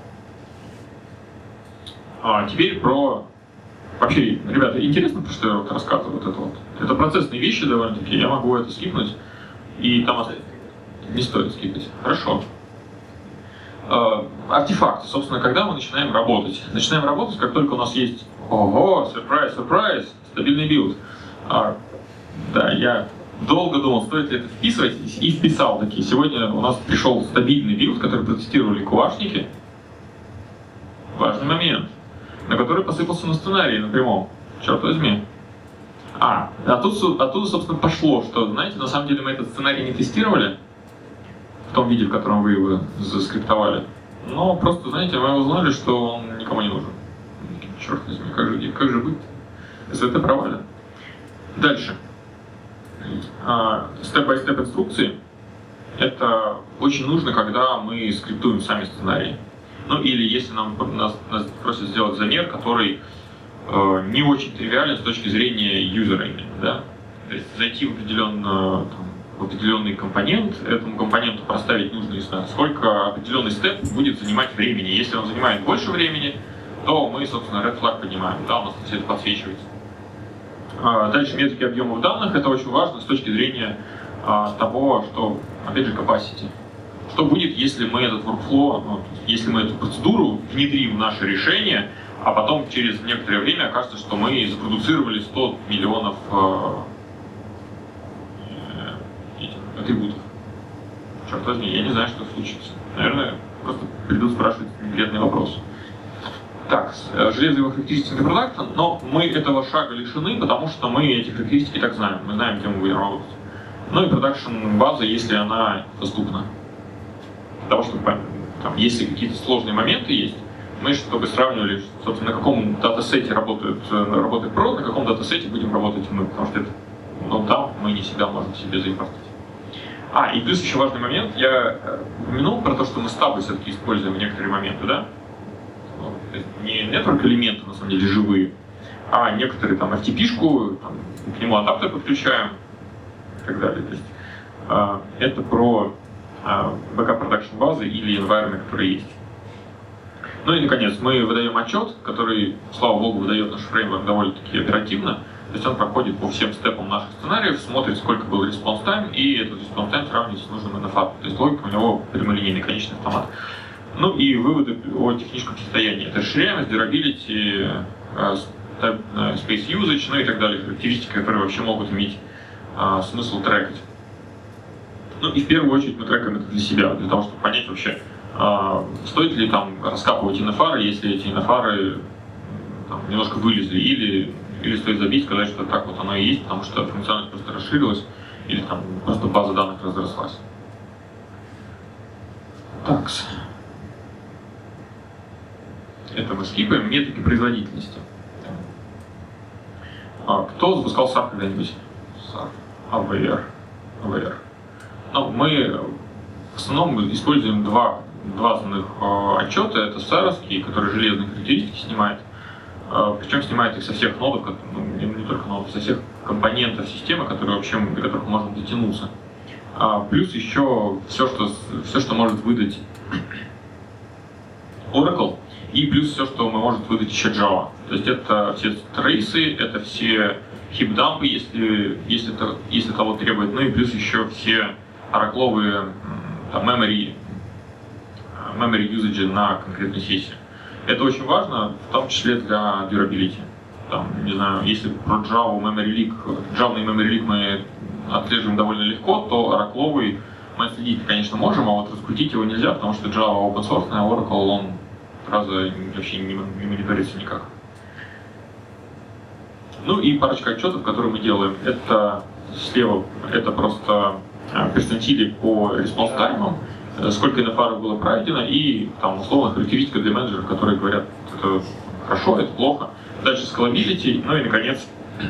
А теперь про... Вообще, ребята, интересно, про что я рассказываю вот это вот? Это процессные вещи довольно-таки, я могу это скипнуть, и там не стоит скипать. Хорошо. Артефакты, собственно, когда мы начинаем работать? Начинаем работать, как только у нас есть ого, сюрприз, стабильный билд. Да, я долго думал, стоит ли это вписывать, и вписал таки. Сегодня у нас пришел стабильный билд, который протестировали куашники. Важный момент, на который посыпался на сценарии напрямую. Черт возьми. Оттуда, собственно, пошло, что, знаете, на самом деле мы этот сценарий не тестировали, в том виде, в котором вы его заскриптовали. Но просто, знаете, мы узнали, что он никому не нужен. Черт возьми, как же быть? Если это провалено. Дальше. Степ-бай-степ инструкции. Это очень нужно, когда мы скриптуем сами сценарии. Ну или если нас просят сделать замер, который не очень тривиален с точки зрения юзера именно, да? То есть зайти в определенный компонент, этому компоненту проставить нужно, не знаю, сколько определенный степ будет занимать времени. Если он занимает больше времени, то мы, собственно, red flag поднимаем, да, у нас все это подсвечивается. Дальше метрики объемов данных, это очень важно с точки зрения того, что, опять же, capacity. Что будет, если мы этот workflow, если мы эту процедуру внедрим в наше решение, а потом через некоторое время окажется, что мы запродуцировали 100 миллионов атрибутов. Черт возьми, я не знаю, что случится. Наверное, просто придут спрашивать неприятные вопросы. Так, железо его характеристики для продакта, но мы этого шага лишены, потому что мы эти характеристики так знаем. Мы знаем, где мы будем работать. Ну и продакшн база, если она доступна. Для того, чтобы, там, если какие-то сложные моменты есть, мы, чтобы сравнивали, собственно, на каком датасете работает прод, на каком датасете будем работать мы, потому что это, там мы не всегда можем себе заимпортить. И плюс еще важный момент, я упомянул про то, что мы стабы все-таки используем в некоторые моменты, да? То есть не network элементы, на самом деле, живые, а некоторые там FTP-шку, к нему адаптер подключаем и так далее. То есть это про backup production базы или environment, которые есть. Ну и, наконец, мы выдаем отчет, который, слава богу, выдает наш фреймворк довольно-таки оперативно. То есть он проходит по всем степам наших сценариев, смотрит, сколько был response time, и этот response time сравнивает с нужным NFR. То есть логика у него прямолинейный, конечный автомат. Ну и выводы о техническом состоянии. Это расширяемость, durability, space usage, ну и так далее. Характеристики, которые вообще могут иметь смысл трекать. Ну и в первую очередь мы трекаем это для себя, для того, чтобы понять вообще, стоит ли там раскапывать NFR, если эти NFR немножко вылезли, или стоит забить, сказать, что так вот оно и есть, потому что функциональность просто расширилась, или там просто база данных разрослась. Так. Это мы скипаем. Метрики производительности. Кто запускал SAR когда-нибудь? SAR. AVR. Но мы в основном используем два основных отчета. Это SARS-ский, который железные характеристики снимает. Причем снимает их со всех нодов, не только нодов, со всех компонентов системы, которые вообще, до которых можно дотянуться. Плюс еще все, что может выдать Oracle, и плюс все, что может выдать еще Java. То есть это все трейсы, это все хип-дампы, если того требует, ну и плюс еще все оракловые memory usage на конкретной сессии. Это очень важно, в том числе для durability. Там, не знаю, если про Java memory leak мы отслеживаем довольно легко, то оракловый мы отследить, конечно, можем, а вот раскрутить его нельзя, потому что Java open source, а Oracle он вообще не мониторится никак. Ну и парочка отчетов, которые мы делаем. Это слева, это просто перцентили по response таймам, сколько NFR было пройдено, и там условно характеристика для менеджеров, которые говорят, это хорошо, это плохо. Дальше scalability, ну и наконец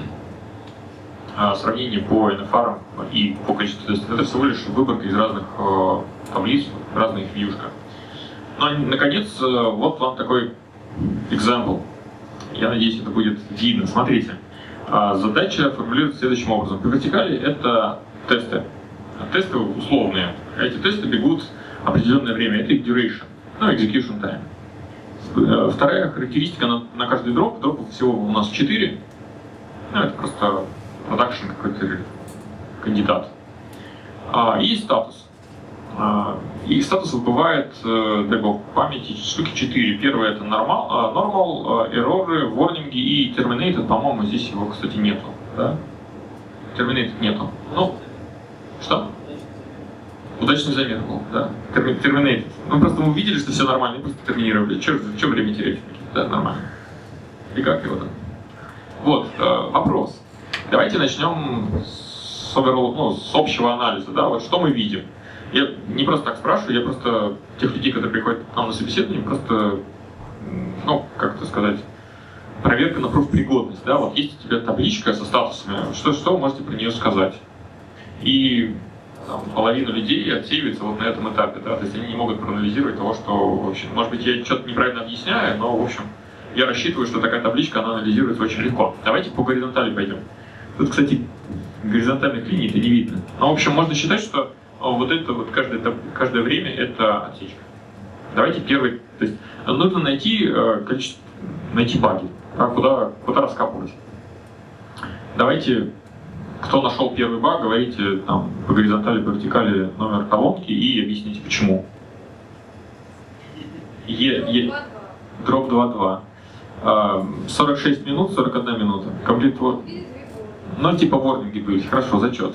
сравнение по NFR и по количеству тестов. Это всего лишь выборка из разных таблиц, разных вьюшка. Ну и наконец, вот вам такой example. Я надеюсь, это будет видно. Смотрите, задача формулируется следующим образом. По вертикали это тесты. Тесты условные. Эти тесты бегут определенное время. Это их duration, ну, execution time. Вторая характеристика на каждый дроп. Дропов всего у нас 4. Ну, это просто production какой-то кандидат. И статус. И статусов бывает, дай бог памяти, штуки 4. Первое это normal, эрроры, ворнинги и terminated, по-моему, здесь его, кстати, нету. Да? Terminated нету. Ну, что? Удачный замер был, да? Terminated. Ну, просто мы увидели, что все нормально, и просто терминировали. Че время терять? Да, нормально. И как его там? Вот, вопрос. Давайте начнем с общего анализа, да? Вот что мы видим. Я не просто так спрашиваю, я просто тех людей, которые приходят к нам на собеседование, просто, ну, как это сказать, проверка на профпригодность, да, вот есть у тебя табличка со статусами, что вы можете про нее сказать. И там, половина людей отсеивается вот на этом этапе, да, то есть они не могут проанализировать того, что вообще, может быть, я что-то неправильно объясняю, но, в общем, я рассчитываю, что такая табличка, она анализируется очень легко. Давайте по горизонтали пойдем. Тут, кстати, горизонтальных линий-то не видно. Но, в общем, можно считать, что вот это вот каждое время это отсечка. Давайте первый, то есть нужно найти баги, куда раскапывать. Давайте, кто нашел первый баг, говорите там по горизонтали, по вертикали номер колонки и объясните почему. Дроп 2.2. 46 минут, 41 минута. Комплект вот. Ну, типа ворнинги были. Хорошо, зачет.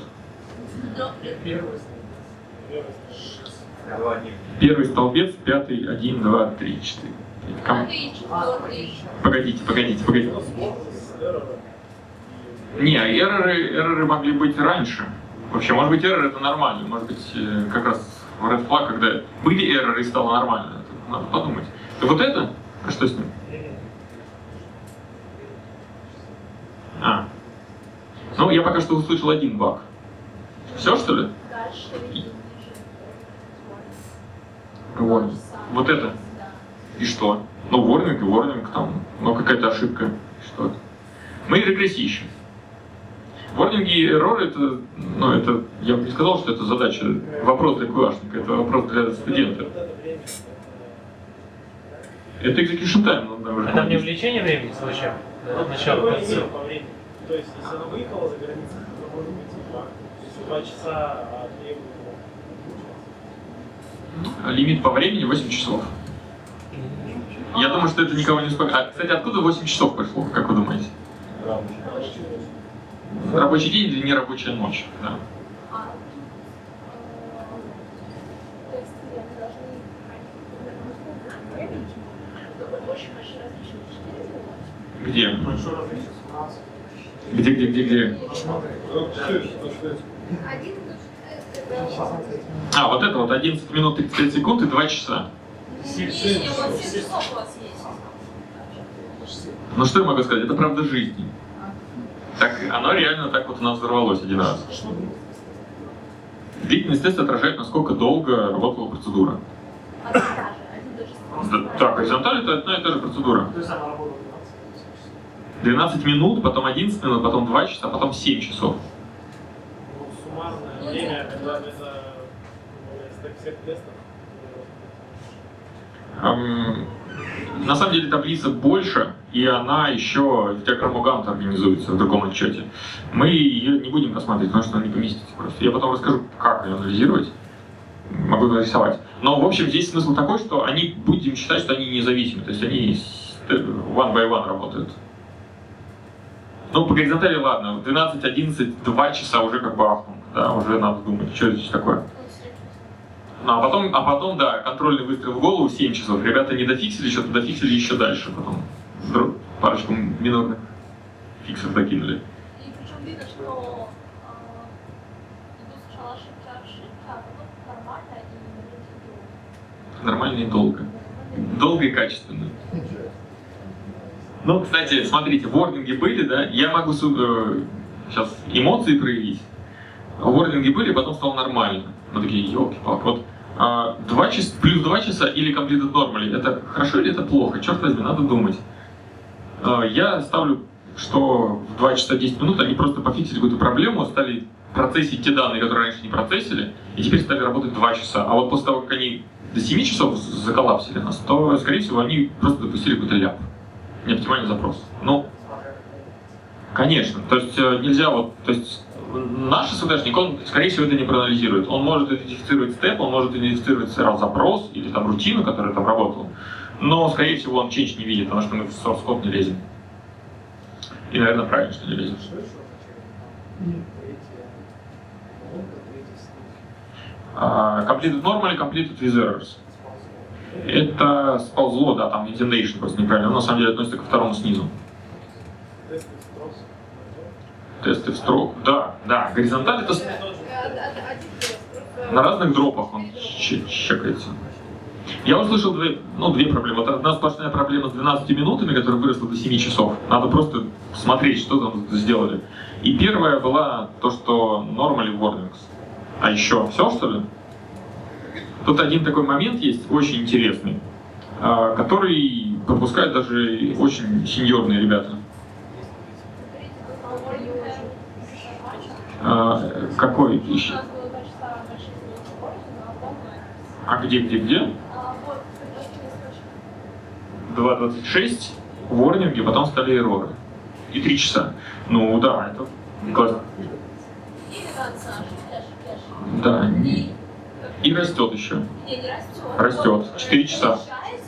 Первый столбец, пятый, 1, 2, 3, 4. Погодите. Не, эрроры могли быть раньше. Вообще, может быть, эррор это нормально. Может быть, как раз в Red Flag, когда были эрроры и стало нормально. Надо подумать. Вот это? А что с ним? Ну, я пока что услышал один баг. Все, что ли? Вот это. И что? Ну, ворнинг там. Ну, какая-то ошибка. Что? Мы регрессии ищем. Ворнинги и эрроры, это, я бы не сказал, что это задача, вопрос для QA-шника, это вопрос для студента. Это execution time. Это не увеличение времени случаем? Начало. То есть, если она выехала за границу, то может быть 2 часа, а лимит по времени 8 часов. Я думаю, что это никого не успокаивает. Кстати, откуда 8 часов пошло, как вы думаете? Рабочий день или не рабочая ночь? Да. Где? Где? Вот это вот 11 минут 35 секунд и 2 часа. Ну что я могу сказать, это правда жизни. Так, оно реально так вот у нас взорвалось один раз. Длительность теста отражает, насколько долго работала процедура. Да, горизонталь это одна и та же процедура. То есть она работала 12 минут, потом 11 минут, потом 2 часа, потом 7 часов. Ну, суммарное время, когда это из всех тестов. На самом деле таблица больше, и она еще в диаграмму Ганта организуется в другом отчете. Мы ее не будем рассматривать, потому что она не поместится просто. Я потом расскажу, как ее анализировать. Могу нарисовать. Но, в общем, здесь смысл такой, что они будем считать, что они независимы. То есть они one by one работают. Ну, по горизонтали ладно. 12, 11, 2 часа уже как бы ахнул. Да, уже надо думать, что это здесь такое. Ну, а потом, да, контрольный выстрел в голову 7 часов. Ребята не дофиксили, что-то дофиксили еще дальше. Потом парочку минорных фиксов докинули. И причем видно, что идут сначала ошибки, а потом нормально и Нормально и долго. Долго и качественно. Ну, кстати, смотрите, ворнинги были, да? Я могу сейчас эмоции проявить. Ворнинги были, потом стало нормально. Мы такие, елки-палки. Вот 2 часа, плюс 2 часа или completed normally, это хорошо или это плохо? Черт возьми, надо думать. Я ставлю, что в 2 часа 10 минут они просто пофиксили какую-то проблему, стали процессить те данные, которые раньше не процессили, и теперь стали работать 2 часа. А вот после того, как они до 7 часов заколлапсили нас, то, скорее всего, они просто допустили какой-то ляп. Неоптимальный запрос. Ну, конечно. То есть нельзя вот... То есть наш СВДшник, он, скорее всего, это не проанализирует. Он может идентифицировать степ, он может идентифицировать сразу запрос или там рутину, которая там работала. Но, скорее всего, он change не видит, потому что мы в source code не лезем. И, наверное, правильно, что не лезем. Completed normally, completed with errors. Это сползло, да, там indentation просто неправильно. Но на самом деле относится ко второму снизу. Тесты в строк. Да. Горизонталь это... На разных дропах он чекается. Я услышал две проблемы. Вот одна сплошная проблема с 12 минутами, которая выросла до 7 часов. Надо просто смотреть, что там сделали. И первая была то, что normally warnings. А еще все, что ли? Тут один такой момент есть, очень интересный, который пропускают даже очень сеньорные ребята. Какой еще? А где? 2.26 ворнинги, потом стали эрроры. И 3 часа. Ну да, это классно. Да. И растет еще. Не растет. Растет. 4 часа.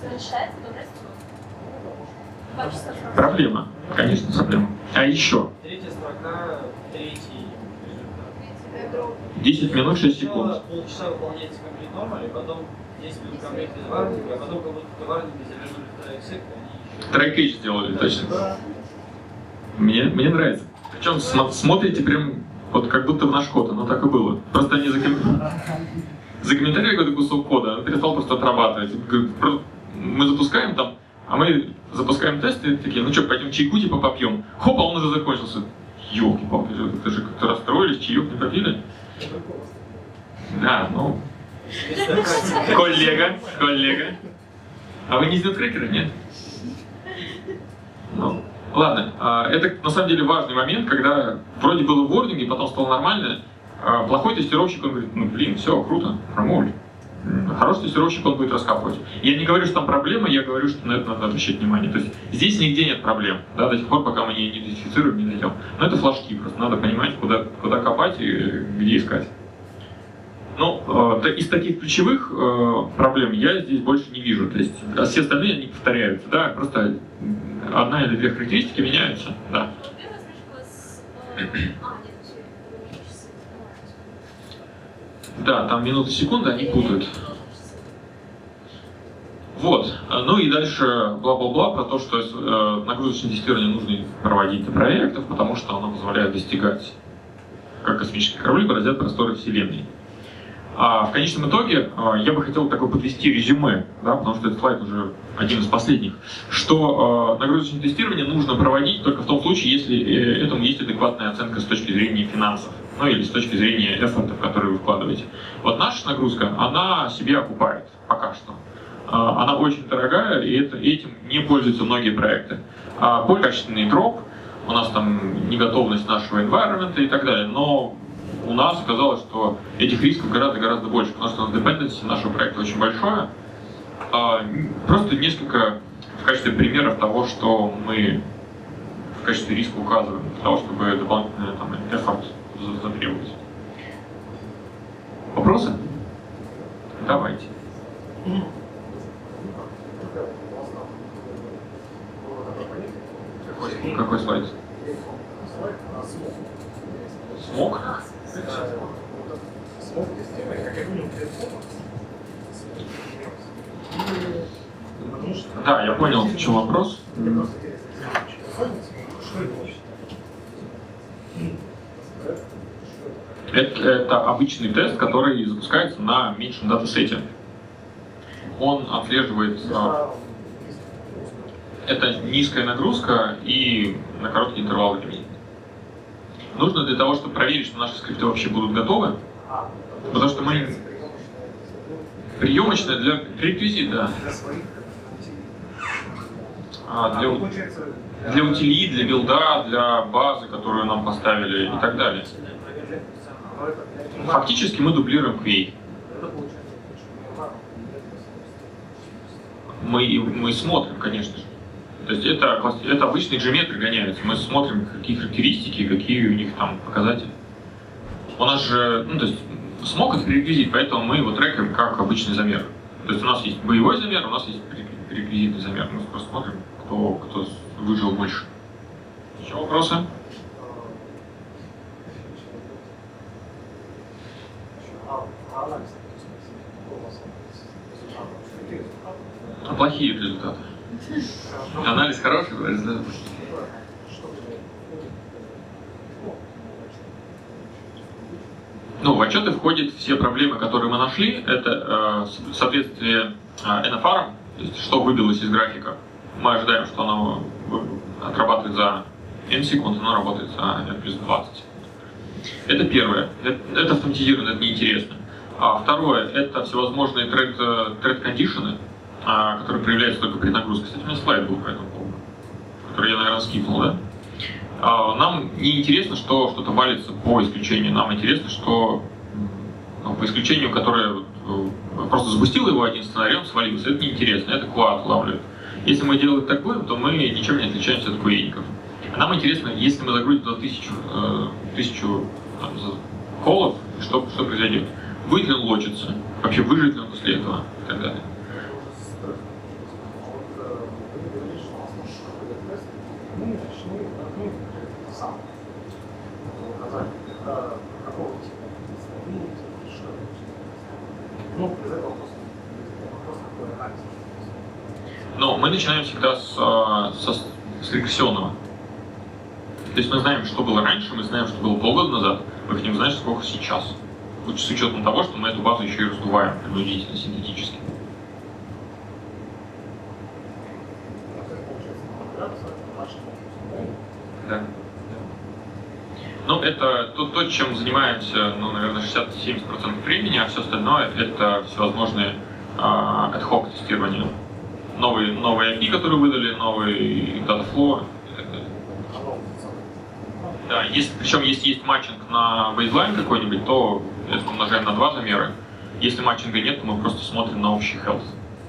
Проблема. Конечно, проблема. А еще. Третья строка, третий результат. 10 минут 6 секунд. Полчаса выполняется комплект нормали, потом 10 минут комплект из варнинга, а потом как будто варнинги завернули в трек-сек, они еще... Трек-кейдж сделали, точно. Мне нравится. Причем смотрите прям вот как будто в наш код, оно так и было. Просто они закомментарили какой-то кусок кода, он перестал просто отрабатывать. Мы запускаем там, а мы запускаем тесты, такие, ну что, пойдем чайку типа попьем. Хоп, а он уже закончился. Ёлки-палки, это же как-то расстроились, чаек не попили. Да, ну... Коллега. А вы не из NetCracker, нет? Ну, ладно, это на самом деле важный момент, когда вроде было в ворнинге, потом стало нормально. Плохой тестировщик, он говорит, ну блин, все, круто, промоуль. Хороший тестировщик, он будет раскапывать. Я не говорю, что там проблема, я говорю, что на это надо обращать внимание. То есть здесь нигде нет проблем, да, до сих пор, пока мы не идентифицируем, не найдем. Но это флажки, просто надо понимать, куда копать и где искать. Ну, из таких ключевых проблем я здесь больше не вижу. То есть все остальные, они повторяются, да, просто одна или две характеристики меняются, да. Да, там минуты, секунды, они путают. Вот. Ну и дальше бла-бла-бла про то, что нагрузочное тестирование нужно проводить до проектов, потому что оно позволяет достигать, как космические корабли бороздят просторы Вселенной. А в конечном итоге я бы хотел такое подвести резюме, да, потому что этот слайд уже один из последних, что нагрузочное тестирование нужно проводить только в том случае, если этому есть адекватная оценка с точки зрения финансов. Ну или с точки зрения эффортов, которые вы вкладываете. Вот наша нагрузка, она себе окупает пока что. Она очень дорогая, и этим не пользуются многие проекты. Более качественный дроп, у нас там неготовность нашего environment и так далее, но у нас оказалось, что этих рисков гораздо больше, потому что dependency нашего проекта очень большое. Просто несколько в качестве примеров того, что мы в качестве риска указываем, для того, чтобы дополнительный там эффорт затребовать. Вопросы? Давайте. Какой слайд? Смог? Да, я понял, в чем вопрос. Это обычный тест, который запускается на меньшем датасете. Он отслеживает... Это низкая нагрузка и на короткий интервал времени. Нужно для того, чтобы проверить, что наши скрипты вообще будут готовы, потому что мы... Приемочная для реквизит, да. Для утили, для билда, для базы, которую нам поставили и так далее. Фактически мы дублируем QA. Мы смотрим, конечно же. То есть это обычные geometry гоняются. Мы смотрим, какие характеристики, какие у них там показатели. У нас же, то есть смог это реквизит, поэтому мы его трекаем как обычный замер. То есть у нас есть боевой замер, у нас есть реквизитный замер. Мы просто смотрим, кто выжил больше. Еще вопросы? Плохие результаты. Анализ хороший, результаты плохие. Ну, в отчеты входят все проблемы, которые мы нашли. Это соответствие NFR, то есть что выбилось из графика. Мы ожидаем, что оно отрабатывает за n секунд, оно работает за n плюс 20. Это первое. Это автоматизировано, это неинтересно. А второе, это всевозможные тред-кондишены, которые проявляются только при нагрузке. Кстати, у меня слайд был по этому поводу, который я, наверное, скипнул, да? Нам не интересно, что что-то валится по исключению. Нам интересно, что по исключению, которое просто запустил его один сценарий, он свалился. Это неинтересно, это QA отлавливает. Если мы делаем так будем, то мы ничем не отличаемся от QA-ников. Нам интересно, если мы загрузим туда тысячу колов, что произойдет? Будет ли он лочиться? Вообще выживет ли он после этого? И так далее. Но мы начинаем всегда с регрессионного. То есть мы знаем, что было раньше, мы знаем, что было полгода назад, мы хотим знать, сколько сейчас. Лучше с учетом того, что мы эту базу еще и раздуваем принудительно, синтетически. Да. Ну, это то, чем занимаемся, наверное, 60-70% времени, а все остальное — это всевозможные ad-hoc тестирования. Новые API, которые выдали, новый Dataflow и так далее. Да, причем если есть матчинг на бейзлайн какой-нибудь, то это умножаем на 2 замера. Если матчинга нет, то мы просто смотрим на общий health.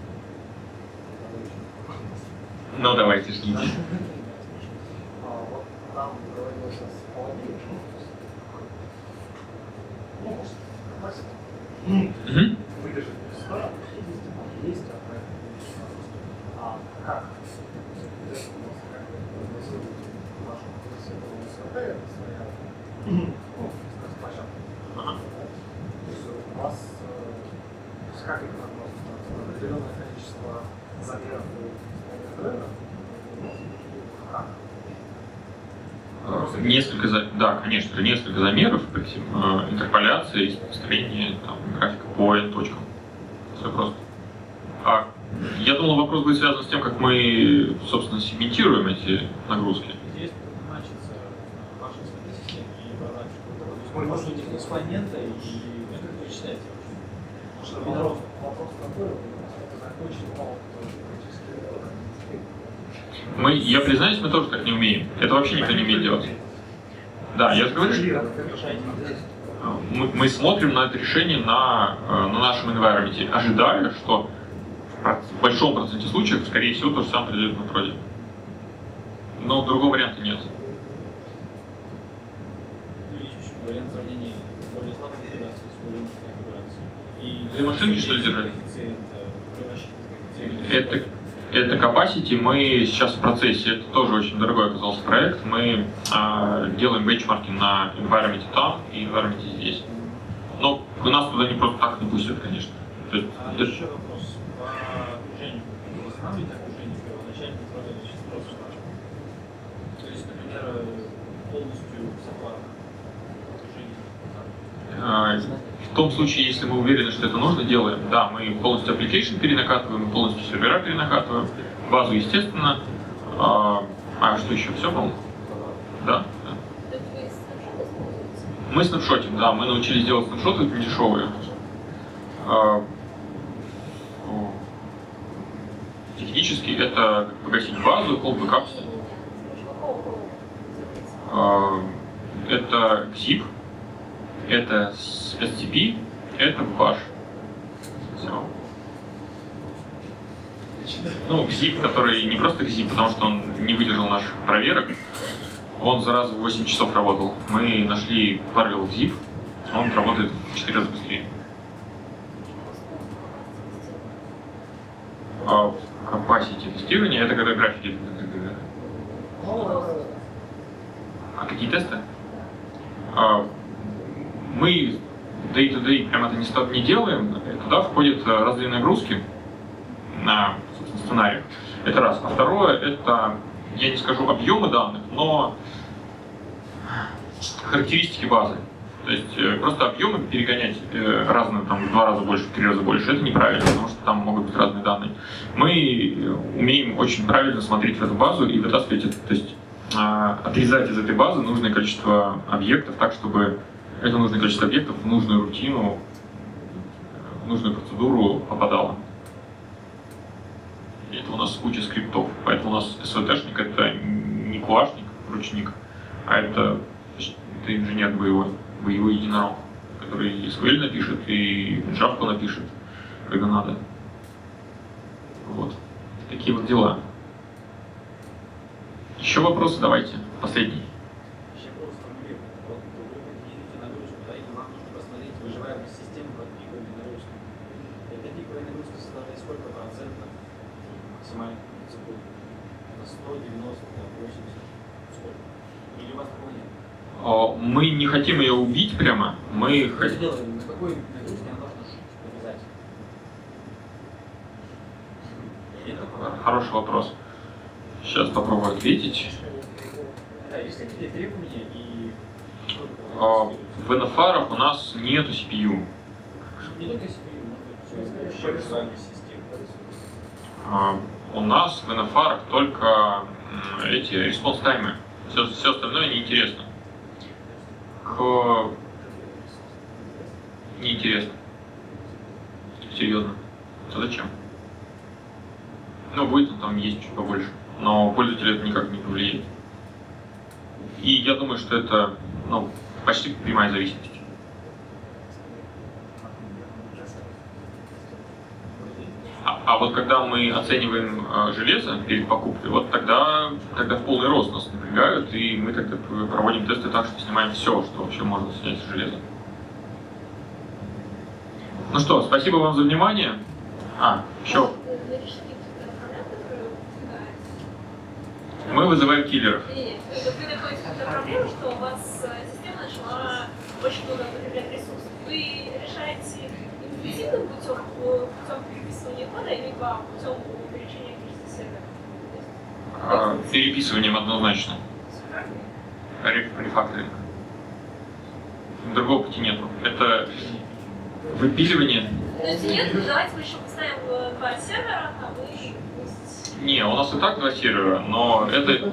Ну, давайте, ждите. Да, конечно, несколько замеров, интерполяция, построение графика по точкам. Все просто. Я думал, вопрос будет связан с тем, как мы, собственно, сегментируем эти нагрузки. может быть экспонента, и это как вы считаете вообще? Может, Миноров? Вопрос такой, очень мало кто практически. Я признаюсь, мы тоже так не умеем. Это вообще никто не умеет делать. Да, я же говорю, что мы смотрим на это решение на нашем environment, ожидая, что в большом проценте случаев, скорее всего, то же самое произойдет на проде. Но другого варианта нет. Вариант сравнения более слабой конфигурации с более мощной конфигурацией. Для машинки, что ли, держать? Это capacity, мы сейчас в процессе, это тоже очень дорогой оказался проект, мы делаем бенчмарки на environment там и environment здесь. Но нас туда не просто так не пустят, конечно. То есть, еще вопрос по окружению. Вы восстанавливаете окружение первоначально, просто. То есть, например, полностью саппорт окружение. В том случае, если мы уверены, что это нужно, делаем. Да, мы полностью application перенакатываем, полностью сервера перенакатываем, базу, естественно. А что еще? Все, по-моему? Да. Мы снапшотим, да, мы научились делать снапшоты, это не дешевые. Технически это погасить базу, hold backups. Это zip. Это STP, это bash. Все. Ну, zip, который не просто zip, потому что он не выдержал наших проверок, он за раз в 8 часов работал. Мы нашли параллел в zip, он работает в 4 раза быстрее. Capacity тестирование, это когда графики. А какие тесты? Мы day-to-day прям это не делаем, туда входят разные нагрузки на сценариях. Это раз. А второе, это, я не скажу объемы данных, но характеристики базы. То есть просто объемы перегонять разные, там, в 2 раза больше, в 3 раза больше, это неправильно, потому что там могут быть разные данные. Мы умеем очень правильно смотреть в эту базу и вытаскивать это, то есть отрезать из этой базы нужное количество объектов так, чтобы это нужное количество объектов в нужную рутину, в нужную процедуру попадало. И это у нас куча скриптов. Поэтому у нас SVT-шник — это не куашник, ручник, а это инженер боевой единорог, который и SQL напишет, и Java напишет, когда надо. Вот. Такие вот дела. Еще вопросы? Давайте. Последний. Максимально на 100, 90, 80, сколько? Или у вас такого нет? Мы не хотим ее убить прямо, мы хотим... На какой нагрузке она должна жить обязательно? Хороший вопрос. Сейчас попробую ответить. Да, есть какие-то требования и... В NFR у нас нету CPU. Не только CPU, но и еще виртуальные системы. У нас в NFR только эти response-таймы. Все остальное неинтересно. Неинтересно. Серьезно. А зачем? Ну, будет там есть чуть побольше. Но пользователю это никак не повлияет. И я думаю, что это почти прямая зависимость. А вот когда мы оцениваем железо перед покупкой, вот тогда в полный рост нас напрягают, и мы тогда проводим тесты так, что снимаем все, что вообще можно снять с железа. Ну что, спасибо вам за внимание. Еще. Мы вызываем киллеров. Нет, вы находитесь в той проблеме, что у вас система начала очень много потреблять ресурсов. Вы решаете интуитивным путем переписывания кода или путем увеличения количества серверов? Переписыванием однозначно. Рефакторинг. Другого пути нету. Это выпиливание. То есть нет, давайте мы еще поставим 2 сервера, а вы пусть... Не, у нас и так 2 сервера, но это...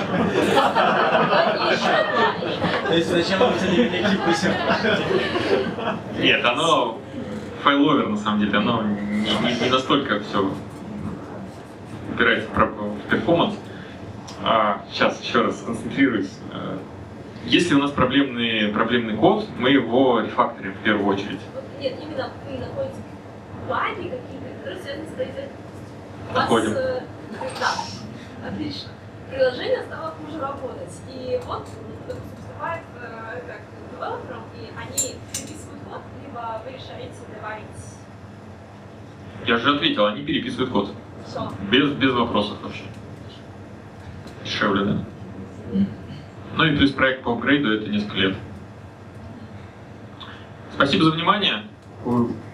То есть зачем вам великий пусер? Нет, оно файловер на самом деле, оно не настолько все упирается в перформанс. Сейчас еще раз сконцентрируюсь. Если у нас проблемный код, мы его рефакторим в первую очередь. Нет, именно вы находите баги какие-то, которые связаны с производительностью. Находим. Да, отлично. Приложение стало хуже работать. И вот, допустим, вступает как девелоперам, и они переписывают код, либо вы решаете добавить... Я же ответил, они переписывают код. Все. Без вопросов вообще. Дешевле, да. Ну и плюс проект по апгрейду это несколько лет. Спасибо за внимание.